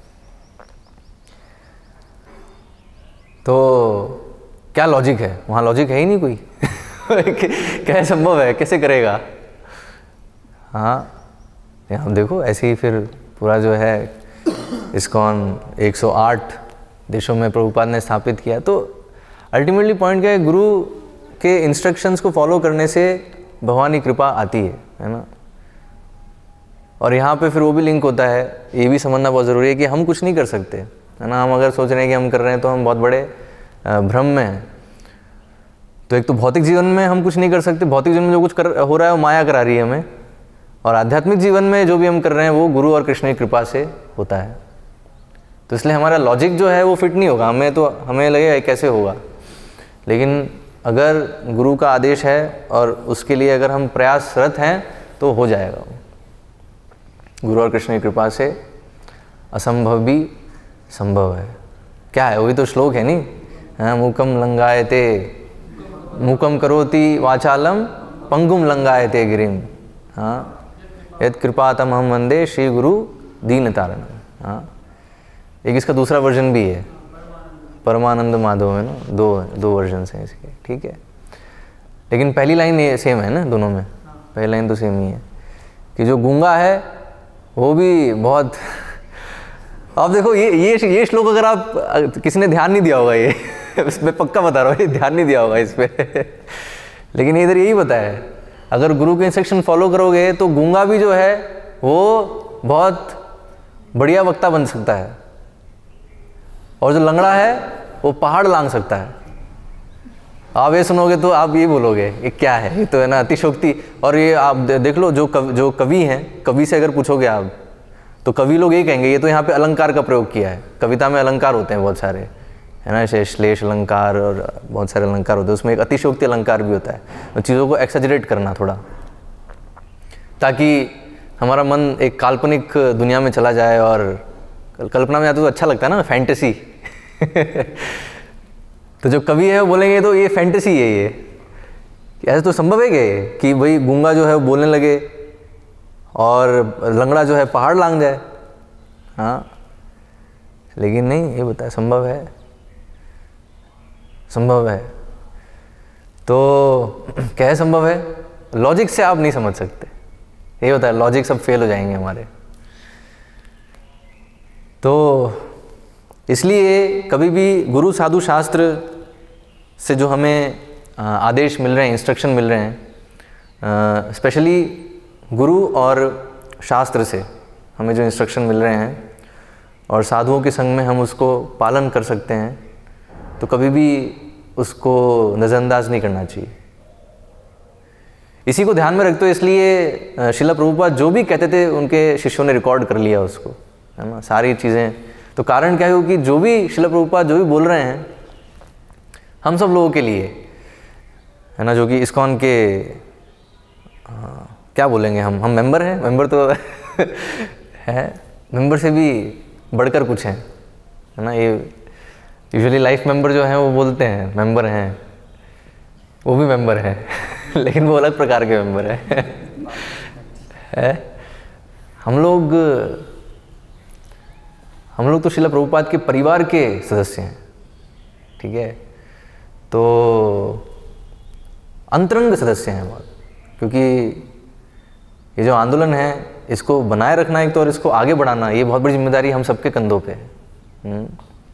तो क्या लॉजिक है वहाँ? लॉजिक है ही नहीं कोई क्या संभव है, कैसे करेगा? हाँ, हम देखो ऐसे ही फिर पूरा जो है इस्कॉन 108 देशों में प्रभुपाद ने स्थापित किया। तो अल्टीमेटली पॉइंट क्या है, गुरु के इंस्ट्रक्शंस को फॉलो करने से भगवान की कृपा आती है ना। और यहाँ पे फिर वो भी लिंक होता है, ये भी समझना बहुत ज़रूरी है कि हम कुछ नहीं कर सकते, है ना। हम अगर सोच रहे हैं कि हम कर रहे हैं तो हम बहुत बड़े भ्रम में हैं। तो एक तो भौतिक जीवन में हम कुछ नहीं कर सकते, भौतिक जीवन में जो कुछ हो रहा है वो माया करा रही है हमें, और आध्यात्मिक जीवन में जो भी हम कर रहे हैं वो गुरु और कृष्ण की कृपा से होता है। तो इसलिए हमारा लॉजिक जो है वो फिट नहीं होगा, हमें लगेगा कैसे होगा। लेकिन अगर गुरु का आदेश है और उसके लिए अगर हम प्रयासरत हैं तो हो जाएगा वो। गुरु और कृष्ण की कृपा से असंभव भी संभव है। क्या है, वही तो श्लोक है नहीं, हाँ, मूकम लंगायते मूकम करोति वाचालम पंगुम लंगायते गिरिम, हाँ, यद कृपातम हम वंदे श्री गुरु दीन तारण। हाँ, एक इसका दूसरा वर्जन भी है, परमानंद माधव है ना, दो वर्जन हैं इसके, ठीक है। लेकिन पहली लाइन ये सेम है ना दोनों में, पहली लाइन तो सेम ही है कि जो गूंगा है वो भी बहुत आप देखो ये श्लोक अगर आप किसी ने ध्यान नहीं दिया होगा, ये मैं पक्का बता रहा हूँ, ये ध्यान नहीं दिया होगा इस पे लेकिन इधर यही बताया है, अगर गुरु के इंस्ट्रक्शन फॉलो करोगे तो गूंगा भी जो है वो बहुत बढ़िया वक्ता बन सकता है, और जो लंगड़ा है वो पहाड़ लांग सकता है। आप ये सुनोगे तो आप ये बोलोगे ये क्या है, ये तो है ना अतिशोक्ति। और ये आप देख लो जो कवि हैं, कवि से अगर पूछोगे आप तो कवि लोग ये कहेंगे ये तो यहाँ पे अलंकार का प्रयोग किया है। कविता में अलंकार होते हैं बहुत सारे, है ना, श्लेष अलंकार और बहुत सारे अलंकार होते हैं, उसमें एक अतिशोक्ति अलंकार भी होता है, चीज़ों को एक्सेजरेट करना थोड़ा, ताकि हमारा मन एक काल्पनिक दुनिया में चला जाए। और कल्पना में आते तो अच्छा लगता है ना, फैंटेसी तो जो कवि है वो बोलेंगे तो ये फैंटेसी है, ये ऐसा तो संभव है कि भाई गूंगा जो है वो बोलने लगे और लंगड़ा जो है पहाड़ लांग जाए। हाँ, लेकिन नहीं, ये बताया संभव है, संभव है। तो क्या है संभव है, लॉजिक से आप नहीं समझ सकते, ये होता है, लॉजिक सब फेल हो जाएंगे हमारे। तो इसलिए कभी भी गुरु साधु शास्त्र से जो हमें आदेश मिल रहे हैं, इंस्ट्रक्शन मिल रहे हैं, स्पेशली गुरु और शास्त्र से हमें जो इंस्ट्रक्शन मिल रहे हैं और साधुओं के संग में हम उसको पालन कर सकते हैं, तो कभी भी उसको नज़रअंदाज नहीं करना चाहिए। इसी को ध्यान में रखते हुए इसलिए शिला प्रभुपाद जो भी कहते थे उनके शिष्यों ने रिकॉर्ड कर लिया उसको, है ना, सारी चीज़ें। तो कारण क्या है कि जो भी शिला प्रभुपाद जो भी बोल रहे हैं हम सब लोगों के लिए, है ना, जो कि इस्कॉन के क्या बोलेंगे, हम मेंबर हैं, मेंबर तो है, मेंबर से भी बढ़कर कुछ है ना। ये यूजुअली लाइफ मेंबर जो हैं वो बोलते हैं मेंबर हैं, वो भी मेंबर हैं लेकिन वो अलग प्रकार के मेंबर हैं है। हम लोग हम लोग तो शिला प्रभुपाद के परिवार के सदस्य हैं, ठीक है, तो अंतरंग सदस्य हैं बहुत, क्योंकि ये जो आंदोलन है इसको बनाए रखना एक तो, और इसको आगे बढ़ाना, ये बहुत बड़ी जिम्मेदारी हम सबके कंधों पे है।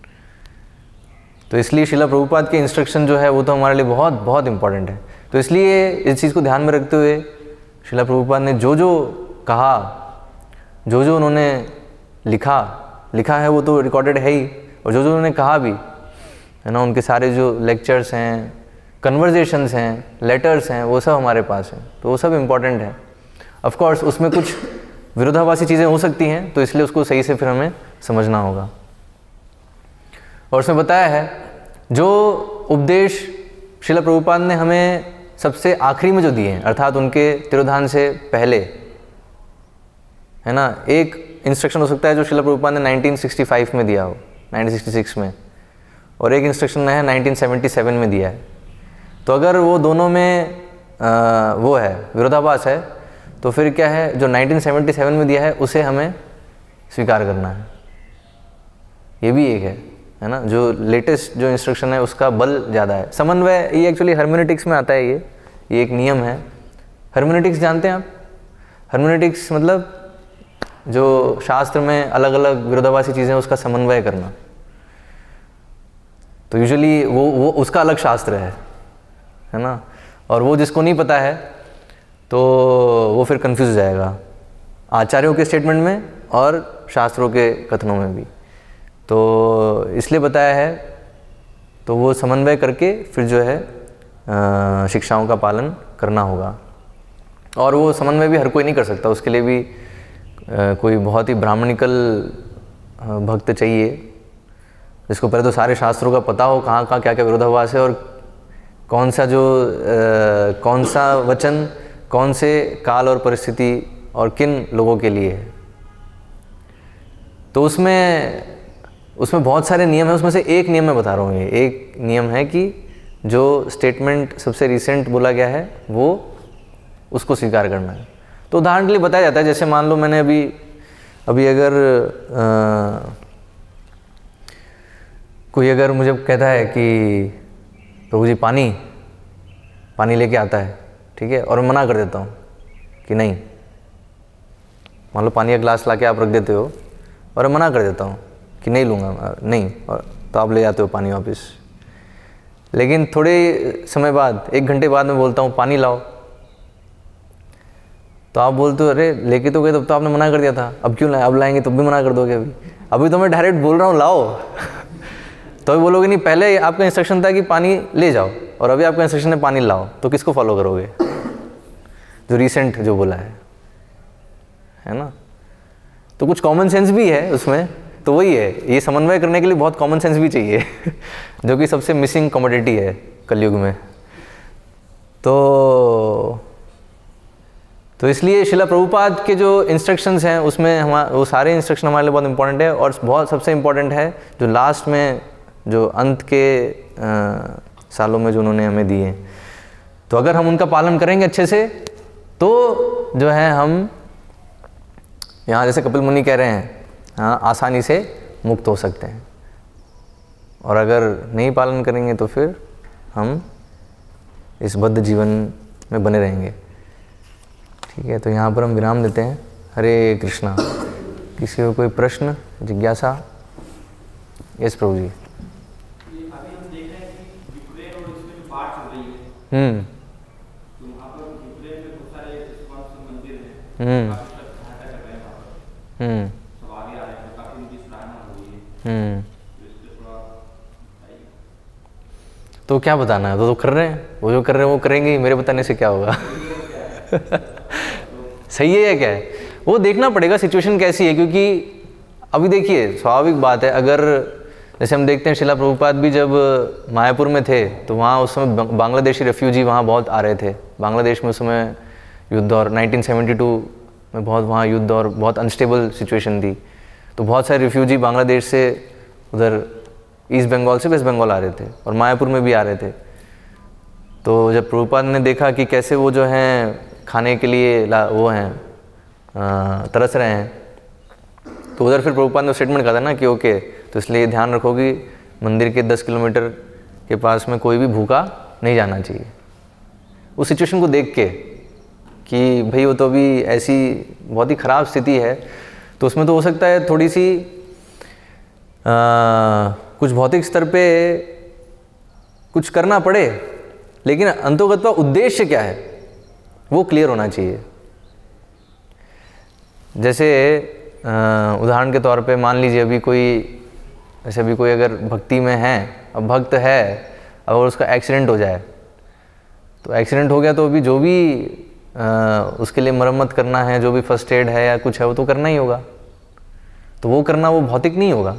तो इसलिए शिला प्रभुपाद के इंस्ट्रक्शन जो है वो तो हमारे लिए बहुत बहुत इम्पॉर्टेंट है। तो इसलिए इस चीज़ को ध्यान में रखते हुए शिला प्रभुपाद ने जो जो कहा, जो जो उन्होंने लिखा है वो तो रिकॉर्डेड है ही, और जो जो उन्होंने कहा भी है ना, उनके सारे जो लेक्चर्स हैं, कन्वर्जेशंस हैं, लेटर्स हैं, वो सब हमारे पास हैं, तो वो सब इम्पॉर्टेंट है। ऑफ कोर्स उसमें कुछ विरोधाभासी चीज़ें हो सकती हैं, तो इसलिए उसको सही से फिर हमें समझना होगा। और उसमें बताया है जो उपदेश शिला प्रभुपाद ने हमें सबसे आखिरी में जो दिए हैं, अर्थात उनके तिरोधान से पहले, है ना, एक इंस्ट्रक्शन हो सकता है जो शिला प्रभुपाद ने 1965 में दिया हो, 1966 में, और एक इंस्ट्रक्शन है 1977 में दिया है। तो अगर वो दोनों में वो है, विरोधाभास है, तो फिर क्या है, जो 1977 में दिया है उसे हमें स्वीकार करना है। ये भी एक है ना, जो लेटेस्ट जो इंस्ट्रक्शन है उसका बल ज़्यादा है। समन्वय, ये एक्चुअली हर्मेनेटिक्स में आता है, ये एक नियम है। हर्मेनेटिक्स जानते हैं आप? हर्मेनेटिक्स मतलब जो शास्त्र में अलग अलग विरोधाभासी चीज़ें उसका समन्वय करना। तो यूजुअली वो उसका अलग शास्त्र है ना, और वो जिसको नहीं पता है तो वो फिर कंफ्यूज हो जाएगा आचार्यों के स्टेटमेंट में और शास्त्रों के कथनों में भी। तो इसलिए बताया है, तो वो समन्वय करके फिर जो है शिक्षाओं का पालन करना होगा। और वो समन्वय भी हर कोई नहीं कर सकता, उसके लिए भी कोई बहुत ही ब्राह्मणिकल भक्त चाहिए, जिसको पहले तो सारे शास्त्रों का पता हो, कहाँ कहाँ क्या क्या विरोधाभास है, और कौन सा वचन कौन से काल और परिस्थिति और किन लोगों के लिए है। तो उसमें बहुत सारे नियम हैं, उसमें से एक नियम मैं बता रहा हूँ। ये एक नियम है कि जो स्टेटमेंट सबसे रिसेंट बोला गया है वो उसको स्वीकार करना है। तो उदाहरण के लिए बताया जाता है, जैसे मान लो मैंने अभी अगर कोई अगर मुझे कहता है कि प्रभु जी पानी लेके आता है, ठीक है, और मैं मना कर देता हूँ कि नहीं, मान लो पानी का ग्लास लाके आप रख देते हो और मैं मना कर देता हूँ कि नहीं लूँगा, नहीं, और तो आप ले जाते हो पानी वापस। लेकिन थोड़े समय बाद, 1 घंटे बाद मैं बोलता हूँ पानी लाओ, तो आप बोलते हो अरे लेके तो गए, तब तो आपने मना कर दिया था, अब क्यों लाए, अब लाएंगे तब भी मना कर दोगे। अभी तो मैं डायरेक्ट बोल रहा हूँ लाओ तो भी बोलोगे नहीं, पहले आपका इंस्ट्रक्शन था कि पानी ले जाओ और अभी आपका इंस्ट्रक्शन है पानी लाओ, तो किसको फॉलो करोगे? जो रिसेंट जो बोला है ना। तो कुछ कॉमन सेंस भी है उसमें, तो वही है, ये समन्वय करने के लिए बहुत कॉमन सेंस भी चाहिए जो कि सबसे मिसिंग कमोडिटी है कलयुग में। तो इसलिए शिला प्रभुपाद के जो इंस्ट्रक्शंस हैं उसमें वो सारे इंस्ट्रक्शन हमारे लिए बहुत इंपॉर्टेंट है। और बहुत सबसे इम्पॉर्टेंट है जो लास्ट में, जो अंत के सालों में जो उन्होंने हमें दिए हैं, तो अगर हम उनका पालन करेंगे अच्छे से तो जो है हम यहाँ जैसे कपिल मुनि कह रहे हैं, हाँ, आसानी से मुक्त हो सकते हैं। और अगर नहीं पालन करेंगे तो फिर हम इस बद्ध जीवन में बने रहेंगे। ठीक है, तो यहाँ पर हम विराम देते हैं। हरे कृष्णा। किसी को कोई प्रश्न, जिज्ञासा? यस प्रभु जी। अभी हम देख रहे हैं कि यूक्रेन और इसमें जो बात चल रही है, तो वहाँ पर यूक्रेन में बहुत सारे इस्कॉन मंदिर हैं, काफी सहायता कर रहे हैं वहाँ पर, सब आगे आ रहे हैं, काफी उनकी सराहना हो रही है। तो इस पे थोड़ा बताइए। तो क्या बताना है, तो कर रहे हैं, वो जो कर रहे हैं वो करेंगे ही, मेरे बताने से क्या होगा सही है या क्या है, वो देखना पड़ेगा सिचुएशन कैसी है। क्योंकि अभी देखिए, स्वाभाविक बात है, अगर जैसे हम देखते हैं शिला प्रभुपाद भी जब मायापुर में थे तो वहाँ उस समय बांग्लादेशी रेफ्यूजी वहाँ बहुत आ रहे थे। बांग्लादेश में उस समय युद्ध, और 1972 में बहुत वहाँ युद्ध और बहुत अनस्टेबल सिचुएशन थी। तो बहुत सारे रेफ्यूजी बांग्लादेश से उधर ईस्ट बंगाल से वेस्ट बंगाल आ रहे थे, और मायापुर में भी आ रहे थे। तो जब प्रभुपाद ने देखा कि कैसे वो जो हैं खाने के लिए वो हैं तरस रहे हैं, तो उधर फिर प्रभुपाद ने स्टेटमेंट कहा था ना कि ओके, तो इसलिए ध्यान रखो कि मंदिर के 10 किलोमीटर के पास में कोई भी भूखा नहीं जाना चाहिए। उस सिचुएशन को देख के कि भाई वो तो अभी ऐसी बहुत ही ख़राब स्थिति है, तो उसमें तो हो सकता है थोड़ी सी कुछ भौतिक स्तर पे कुछ करना पड़े, लेकिन अंतोगत्वा उद्देश्य क्या है वो क्लियर होना चाहिए। जैसे उदाहरण के तौर पे मान लीजिए अभी कोई अगर भक्ति में है, अब भक्त है, अगर उसका एक्सीडेंट हो जाए, तो एक्सीडेंट हो गया तो अभी जो भी उसके लिए मरम्मत करना है, जो भी फर्स्ट एड है या कुछ है वो तो करना ही होगा। तो वो करना वो भौतिक नहीं होगा,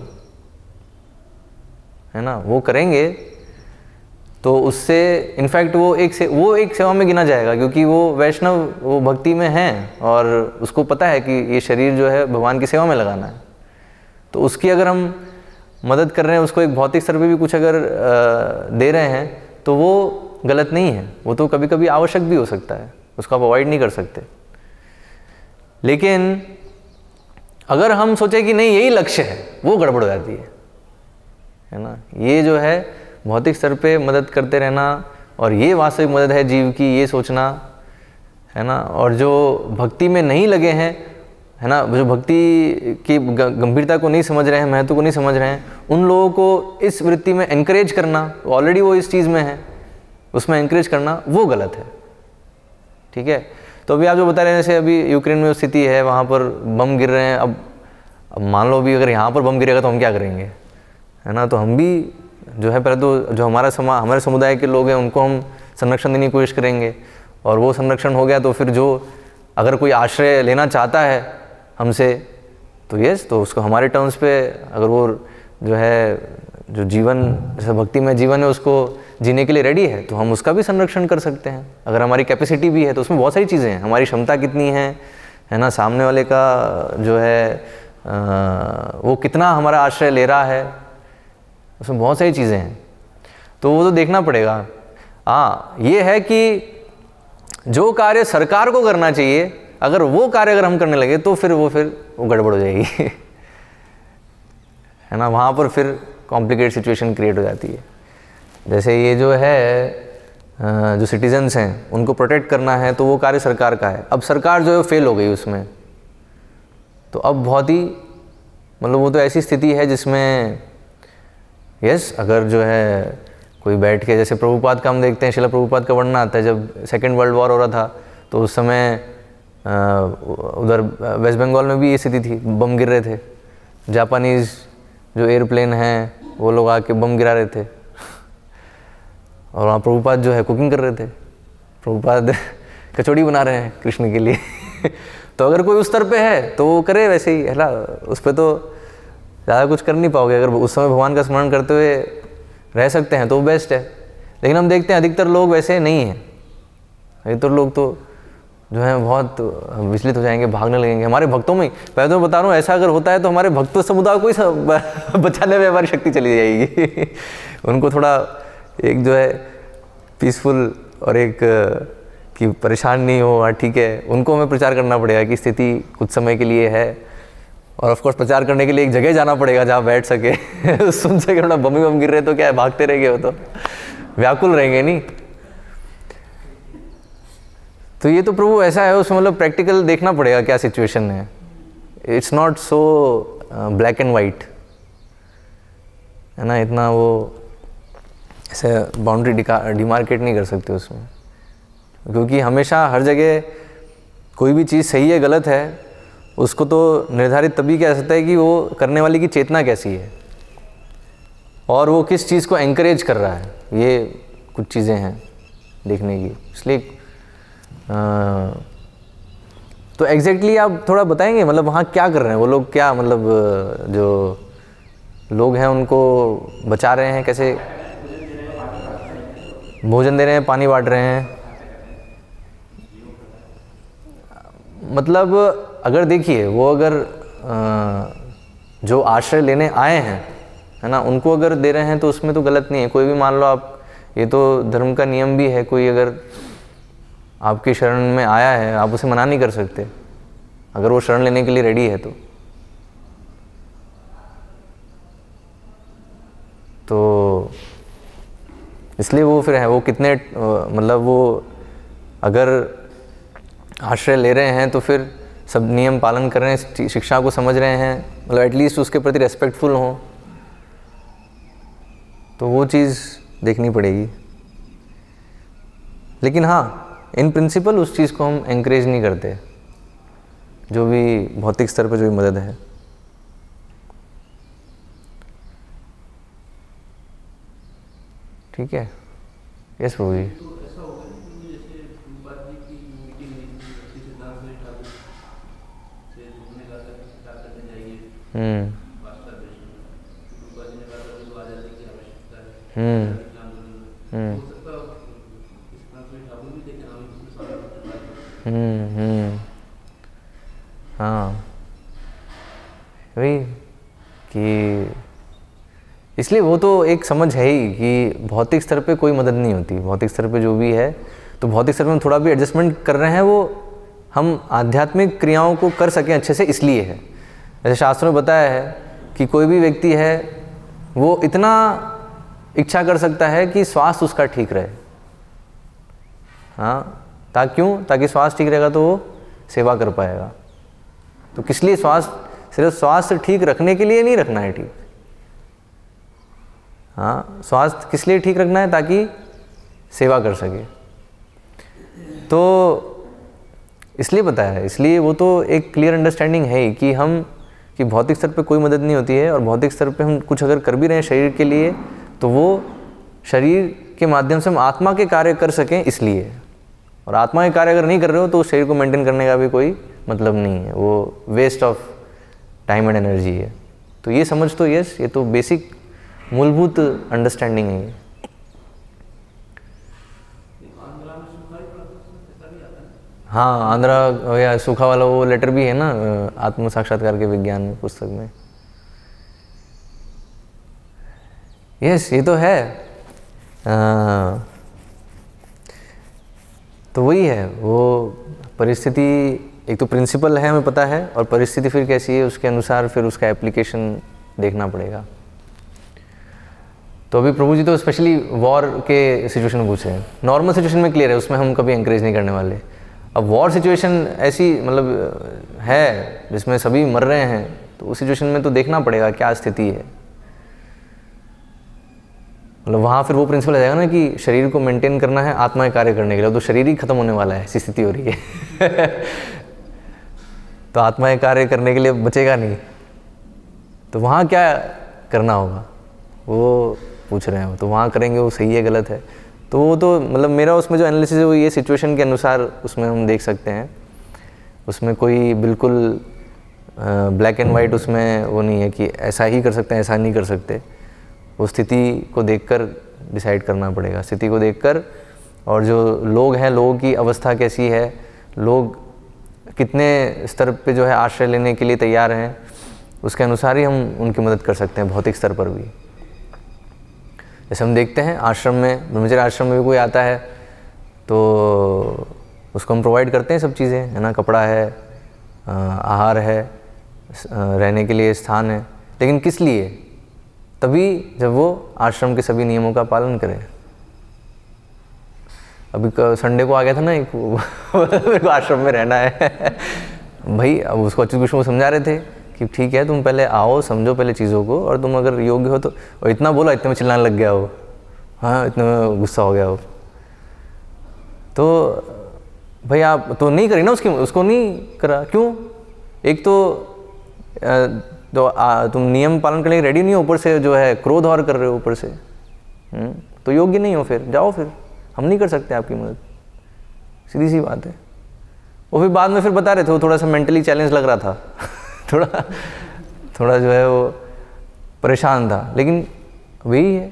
है ना, वो करेंगे तो उससे इनफैक्ट वो एक सेवा में गिना जाएगा, क्योंकि वो वैष्णव, वो भक्ति में है और उसको पता है कि ये शरीर जो है भगवान की सेवा में लगाना है। तो उसकी अगर हम मदद कर रहे हैं, उसको एक भौतिक स्तर पे भी कुछ अगर दे रहे हैं, तो वो गलत नहीं है। वो तो कभी कभी आवश्यक भी हो सकता है, उसको आप अवॉइड नहीं कर सकते। लेकिन अगर हम सोचें कि नहीं यही लक्ष्य है, वो गड़बड़ हो जाती है ना। ये जो है भौतिक स्तर पे मदद करते रहना और ये वास्तविक मदद है जीव की, ये सोचना, है ना। और जो भक्ति में नहीं लगे हैं, है ना, जो भक्ति की गंभीरता को नहीं समझ रहे हैं, महत्व को नहीं समझ रहे हैं, उन लोगों को इस वृत्ति में एनकरेज करना, ऑलरेडी वो इस चीज़ में है, उसमें एनकरेज करना वो गलत है। ठीक है। तो अभी आप जो बता रहे हैं, जैसे अभी यूक्रेन में स्थिति है, वहाँ पर बम गिर रहे हैं। अब मान लो भी अगर यहाँ पर बम गिरेगा तो हम क्या करेंगे, है ना। तो हम भी जो है पहले तो जो हमारे समुदाय के लोग हैं उनको हम संरक्षण देने की कोशिश करेंगे, और वो संरक्षण हो गया तो फिर जो अगर कोई आश्रय लेना चाहता है हमसे, तो यस, तो उसको हमारे टर्म्स पे, अगर वो जो है जो जीवन जैसे भक्ति में जीवन है उसको जीने के लिए रेडी है, तो हम उसका भी संरक्षण कर सकते हैं। अगर हमारी कैपेसिटी भी है तो उसमें बहुत सारी चीज़ें हैं, हमारी क्षमता कितनी है ना, सामने वाले का जो है वो कितना हमारा आश्रय ले रहा है, उसमें बहुत सारी चीज़ें हैं, तो वो तो देखना पड़ेगा। हाँ, ये है कि जो कार्य सरकार को करना चाहिए, अगर वो कार्य अगर हम करने लगे तो फिर वो गड़बड़ हो जाएगी है ना। वहाँ पर फिर कॉम्प्लिकेटेड सिचुएशन क्रिएट हो जाती है। जैसे ये जो है जो सिटीजन्स हैं उनको प्रोटेक्ट करना है, तो वो कार्य सरकार का है। अब सरकार जो है फेल हो गई उसमें, तो अब बहुत ही मतलब वो तो ऐसी स्थिति है जिसमें यस, अगर जो है कोई बैठ के, जैसे प्रभुपाद का हम देखते हैं, शिला प्रभुपाद का वर्णन आता है, जब सेकेंड वर्ल्ड वॉर हो रहा था तो उस समय उधर वेस्ट बंगाल में भी ये स्थिति थी, बम गिर रहे थे। जापानीज़ जो एयरप्लेन हैं वो लोग आके बम गिरा रहे थे, और वहाँ प्रभुपाद जो है कुकिंग कर रहे थे, प्रभुपाद कचौड़ी बना रहे हैं कृष्ण के लिए तो अगर कोई उस स्तर पे है तो वो करे वैसे ही, है ना। उस पर तो ज़्यादा कुछ कर नहीं पाओगे। अगर उस समय भगवान का स्मरण करते हुए रह सकते हैं तो वो बेस्ट है। लेकिन हम देखते हैं अधिकतर लोग वैसे नहीं हैं। अधिकतर लोग तो जो है बहुत विचलित हो जाएंगे, भागने लगेंगे। हमारे भक्तों में, पहले तो बता रहा हूँ, ऐसा अगर होता है तो हमारे भक्त समुदाय को ही बचाने में हमारी शक्ति चली जाएगी उनको थोड़ा एक जो है पीसफुल और एक कि परेशान नहीं हो, ठीक है, उनको हमें प्रचार करना पड़ेगा कि स्थिति कुछ समय के लिए है। और ऑफ कोर्स प्रचार करने के लिए एक जगह जाना पड़ेगा जहाँ बैठ सके सुन सके। थोड़ा बम गिर रहे तो क्या है, भागते रहेंगे, वो तो व्याकुल रहेंगे नहीं। तो ये तो प्रभु ऐसा है, उसमें मतलब प्रैक्टिकल देखना पड़ेगा क्या सिचुएशन है। It's not so black and white, है ना। इतना वो ऐसे बाउंड्री डिमार्केट नहीं कर सकते उसमें, क्योंकि हमेशा हर जगह कोई भी चीज़ सही है गलत है उसको तो निर्धारित तभी किया जा सकता है कि वो करने वाले की चेतना कैसी है और वो किस चीज़ को एंकरेज कर रहा है। ये कुछ चीज़ें हैं देखने की। इसलिए तो एग्जैक्टली आप थोड़ा बताएंगे, मतलब वहाँ क्या कर रहे हैं वो लोग, क्या मतलब जो लोग हैं उनको बचा रहे हैं, कैसे भोजन दे रहे हैं, पानी बांट रहे हैं। मतलब अगर देखिए वो अगर जो आश्रय लेने आए हैं, है ना, उनको अगर दे रहे हैं तो उसमें तो गलत नहीं है। कोई भी मान लो आप, ये तो धर्म का नियम भी है, कोई अगर आपकी शरण में आया है आप उसे मना नहीं कर सकते अगर वो शरण लेने के लिए रेडी है तो। तो इसलिए वो फिर है, वो कितने मतलब वो अगर आश्रय ले रहे हैं तो फिर सब नियम पालन कर रहे हैं, शिक्षा को समझ रहे हैं, मतलब एटलीस्ट उसके प्रति रेस्पेक्टफुल हों, तो वो चीज़ देखनी पड़ेगी। लेकिन हाँ, इन प्रिंसिपल उस चीज़ को हम एंकरेज नहीं करते, जो भी भौतिक स्तर पर जो भी मदद है। ठीक है, यस प्रभु जी। तो ऐसा होगा कि जैसे प्रभुपाद जी की मीटिंग हुई थी, श्री सिद्धांत ठाकुर से उन्होंने कहा था कि क्या करने जाइए वास्तव दर्शन में, प्रभुपाद जी ने कहा था कि आज़ादी की आवश्यकता है आंदोलन में, हो सकता है सिद्धांत ठाकुर भी देखें हम इसमें सारा हाँ, वही कि इसलिए वो तो एक समझ है ही कि भौतिक स्तर पे कोई मदद नहीं होती। भौतिक स्तर पे जो भी है, तो भौतिक स्तर पे हम थोड़ा भी एडजस्टमेंट कर रहे हैं, वो हम आध्यात्मिक क्रियाओं को कर सकें अच्छे से, इसलिए है। जैसे शास्त्रों में बताया है कि कोई भी व्यक्ति है वो इतना इच्छा कर सकता है कि स्वास्थ्य उसका ठीक रहे। हाँ, ताकि स्वास्थ्य ठीक रहेगा तो वो सेवा कर पाएगा। तो किस लिए स्वास्थ्य, सिर्फ स्वास्थ्य ठीक रखने के लिए नहीं रखना है ठीक। हाँ, स्वास्थ्य किस लिए ठीक रखना है, ताकि सेवा कर सके। तो इसलिए बताया है, इसलिए वो तो एक क्लियर अंडरस्टैंडिंग है ही कि भौतिक स्तर पे कोई मदद नहीं होती है, और भौतिक स्तर पे हम कुछ अगर कर भी रहे हैं शरीर के लिए, तो वो शरीर के माध्यम से हम आत्मा के कार्य कर सकें इसलिए। और आत्मा के कार्य अगर नहीं कर रहे हो तो उस शरीर को मेंटेन करने का भी कोई मतलब नहीं है, वो waste of time and energy है। तो ये समझ तो यस, ये तो बेसिक मूलभूत अंडरस्टैंडिंग है ये। हाँ, आंध्रा या सूखा वाला वो लेटर भी है ना आत्म साक्षात्कार के विज्ञान में पुस्तक में। यस, ये तो है। तो वही है, वो परिस्थिति एक तो प्रिंसिपल है हमें पता है, और परिस्थिति फिर कैसी है उसके अनुसार फिर उसका एप्लीकेशन देखना पड़ेगा। तो अभी प्रभु जी तो स्पेशली वॉर के सिचुएशन में पूछे हैं, नॉर्मल सिचुएशन में क्लियर है, उसमें हम कभी एंकरेज नहीं करने वाले। अब वॉर सिचुएशन ऐसी मतलब है जिसमें सभी मर रहे हैं, तो उस सिचुएशन में तो देखना पड़ेगा क्या स्थिति है। मतलब वहाँ फिर वो प्रिंसिपल आ जाएगा ना कि शरीर को मेंटेन करना है आत्मा के कार्य करने के लिए, तो शरीर ही खत्म होने वाला है, ऐसी स्थिति हो रही है। तो आत्मा के कार्य करने के लिए बचेगा नहीं, तो वहाँ क्या करना होगा वो पूछ रहे हैं। तो वहाँ करेंगे वो सही है गलत है, तो वो तो मतलब मेरा उसमें जो एनालिसिस है वो ये सिचुएशन के अनुसार उसमें हम देख सकते हैं। उसमें कोई बिल्कुल ब्लैक एंड वाइट उसमें वो नहीं है कि ऐसा ही कर सकते हैं ऐसा नहीं कर सकते। वो स्थिति को देखकर डिसाइड करना पड़ेगा, स्थिति को देखकर, और जो लोग हैं लोगों की अवस्था कैसी है, लोग कितने स्तर पे जो है आश्रय लेने के लिए तैयार हैं, उसके अनुसार ही हम उनकी मदद कर सकते हैं भौतिक स्तर पर भी। जैसे हम देखते हैं आश्रम में, ब्रह्मचर्य आश्रम में भी कोई आता है तो उसको हम प्रोवाइड करते हैं सब चीज़ें, है ना, कपड़ा है, आहार है, रहने के लिए स्थान है, लेकिन किस लिए? तभी जब वो आश्रम के सभी नियमों का पालन करे। अभी संडे को आ गया था ना एक, मेरे को आश्रम में रहना है भाई। अब उसको अच्छी कुछ वो समझा रहे थे कि ठीक है तुम पहले आओ, समझो पहले चीज़ों को, और तुम अगर योग्य हो तो, और इतना बोला इतने में चिल्लाने लग गया हो, हाँ इतने में गुस्सा हो गया हो। तो भाई आप तो नहीं करी ना उसको नहीं करा, क्यों? एक तो तुम नियम पालन करने के रेडी नहीं हो, ऊपर से जो है क्रोध और कर रहे हो ऊपर से, तो योग्य नहीं हो, फिर जाओ, फिर हम नहीं कर सकते आपकी मदद, सीधी सी बात है। वो फिर बाद में फिर बता रहे थे वो थोड़ा सा मेंटली चैलेंज लग रहा था थोड़ा जो है वो परेशान था, लेकिन वही है,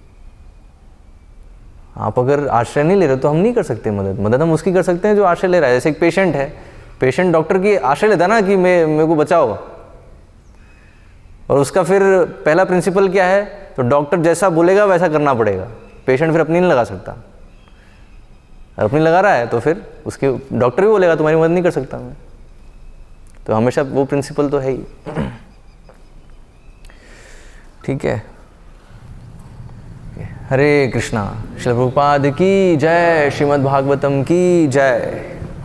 आप अगर आश्रय नहीं ले रहे तो हम नहीं कर सकते मदद हम उसकी कर सकते हैं जो आश्रय ले रहा है। जैसे एक पेशेंट है, पेशेंट डॉक्टर की आश्रय लेता ना कि मेरे को बचाओ, और उसका फिर पहला प्रिंसिपल क्या है, तो डॉक्टर जैसा बोलेगा वैसा करना पड़ेगा। पेशेंट फिर अपनी नहीं लगा सकता, अपनी लगा रहा है तो फिर उसके डॉक्टर भी बोलेगा तुम्हारी मदद नहीं कर सकता मैं, तो हमेशा वो प्रिंसिपल तो है ही। ठीक है, हरे कृष्णा। श्रील प्रभुपाद की जय। श्रीमद् भागवतम की जय।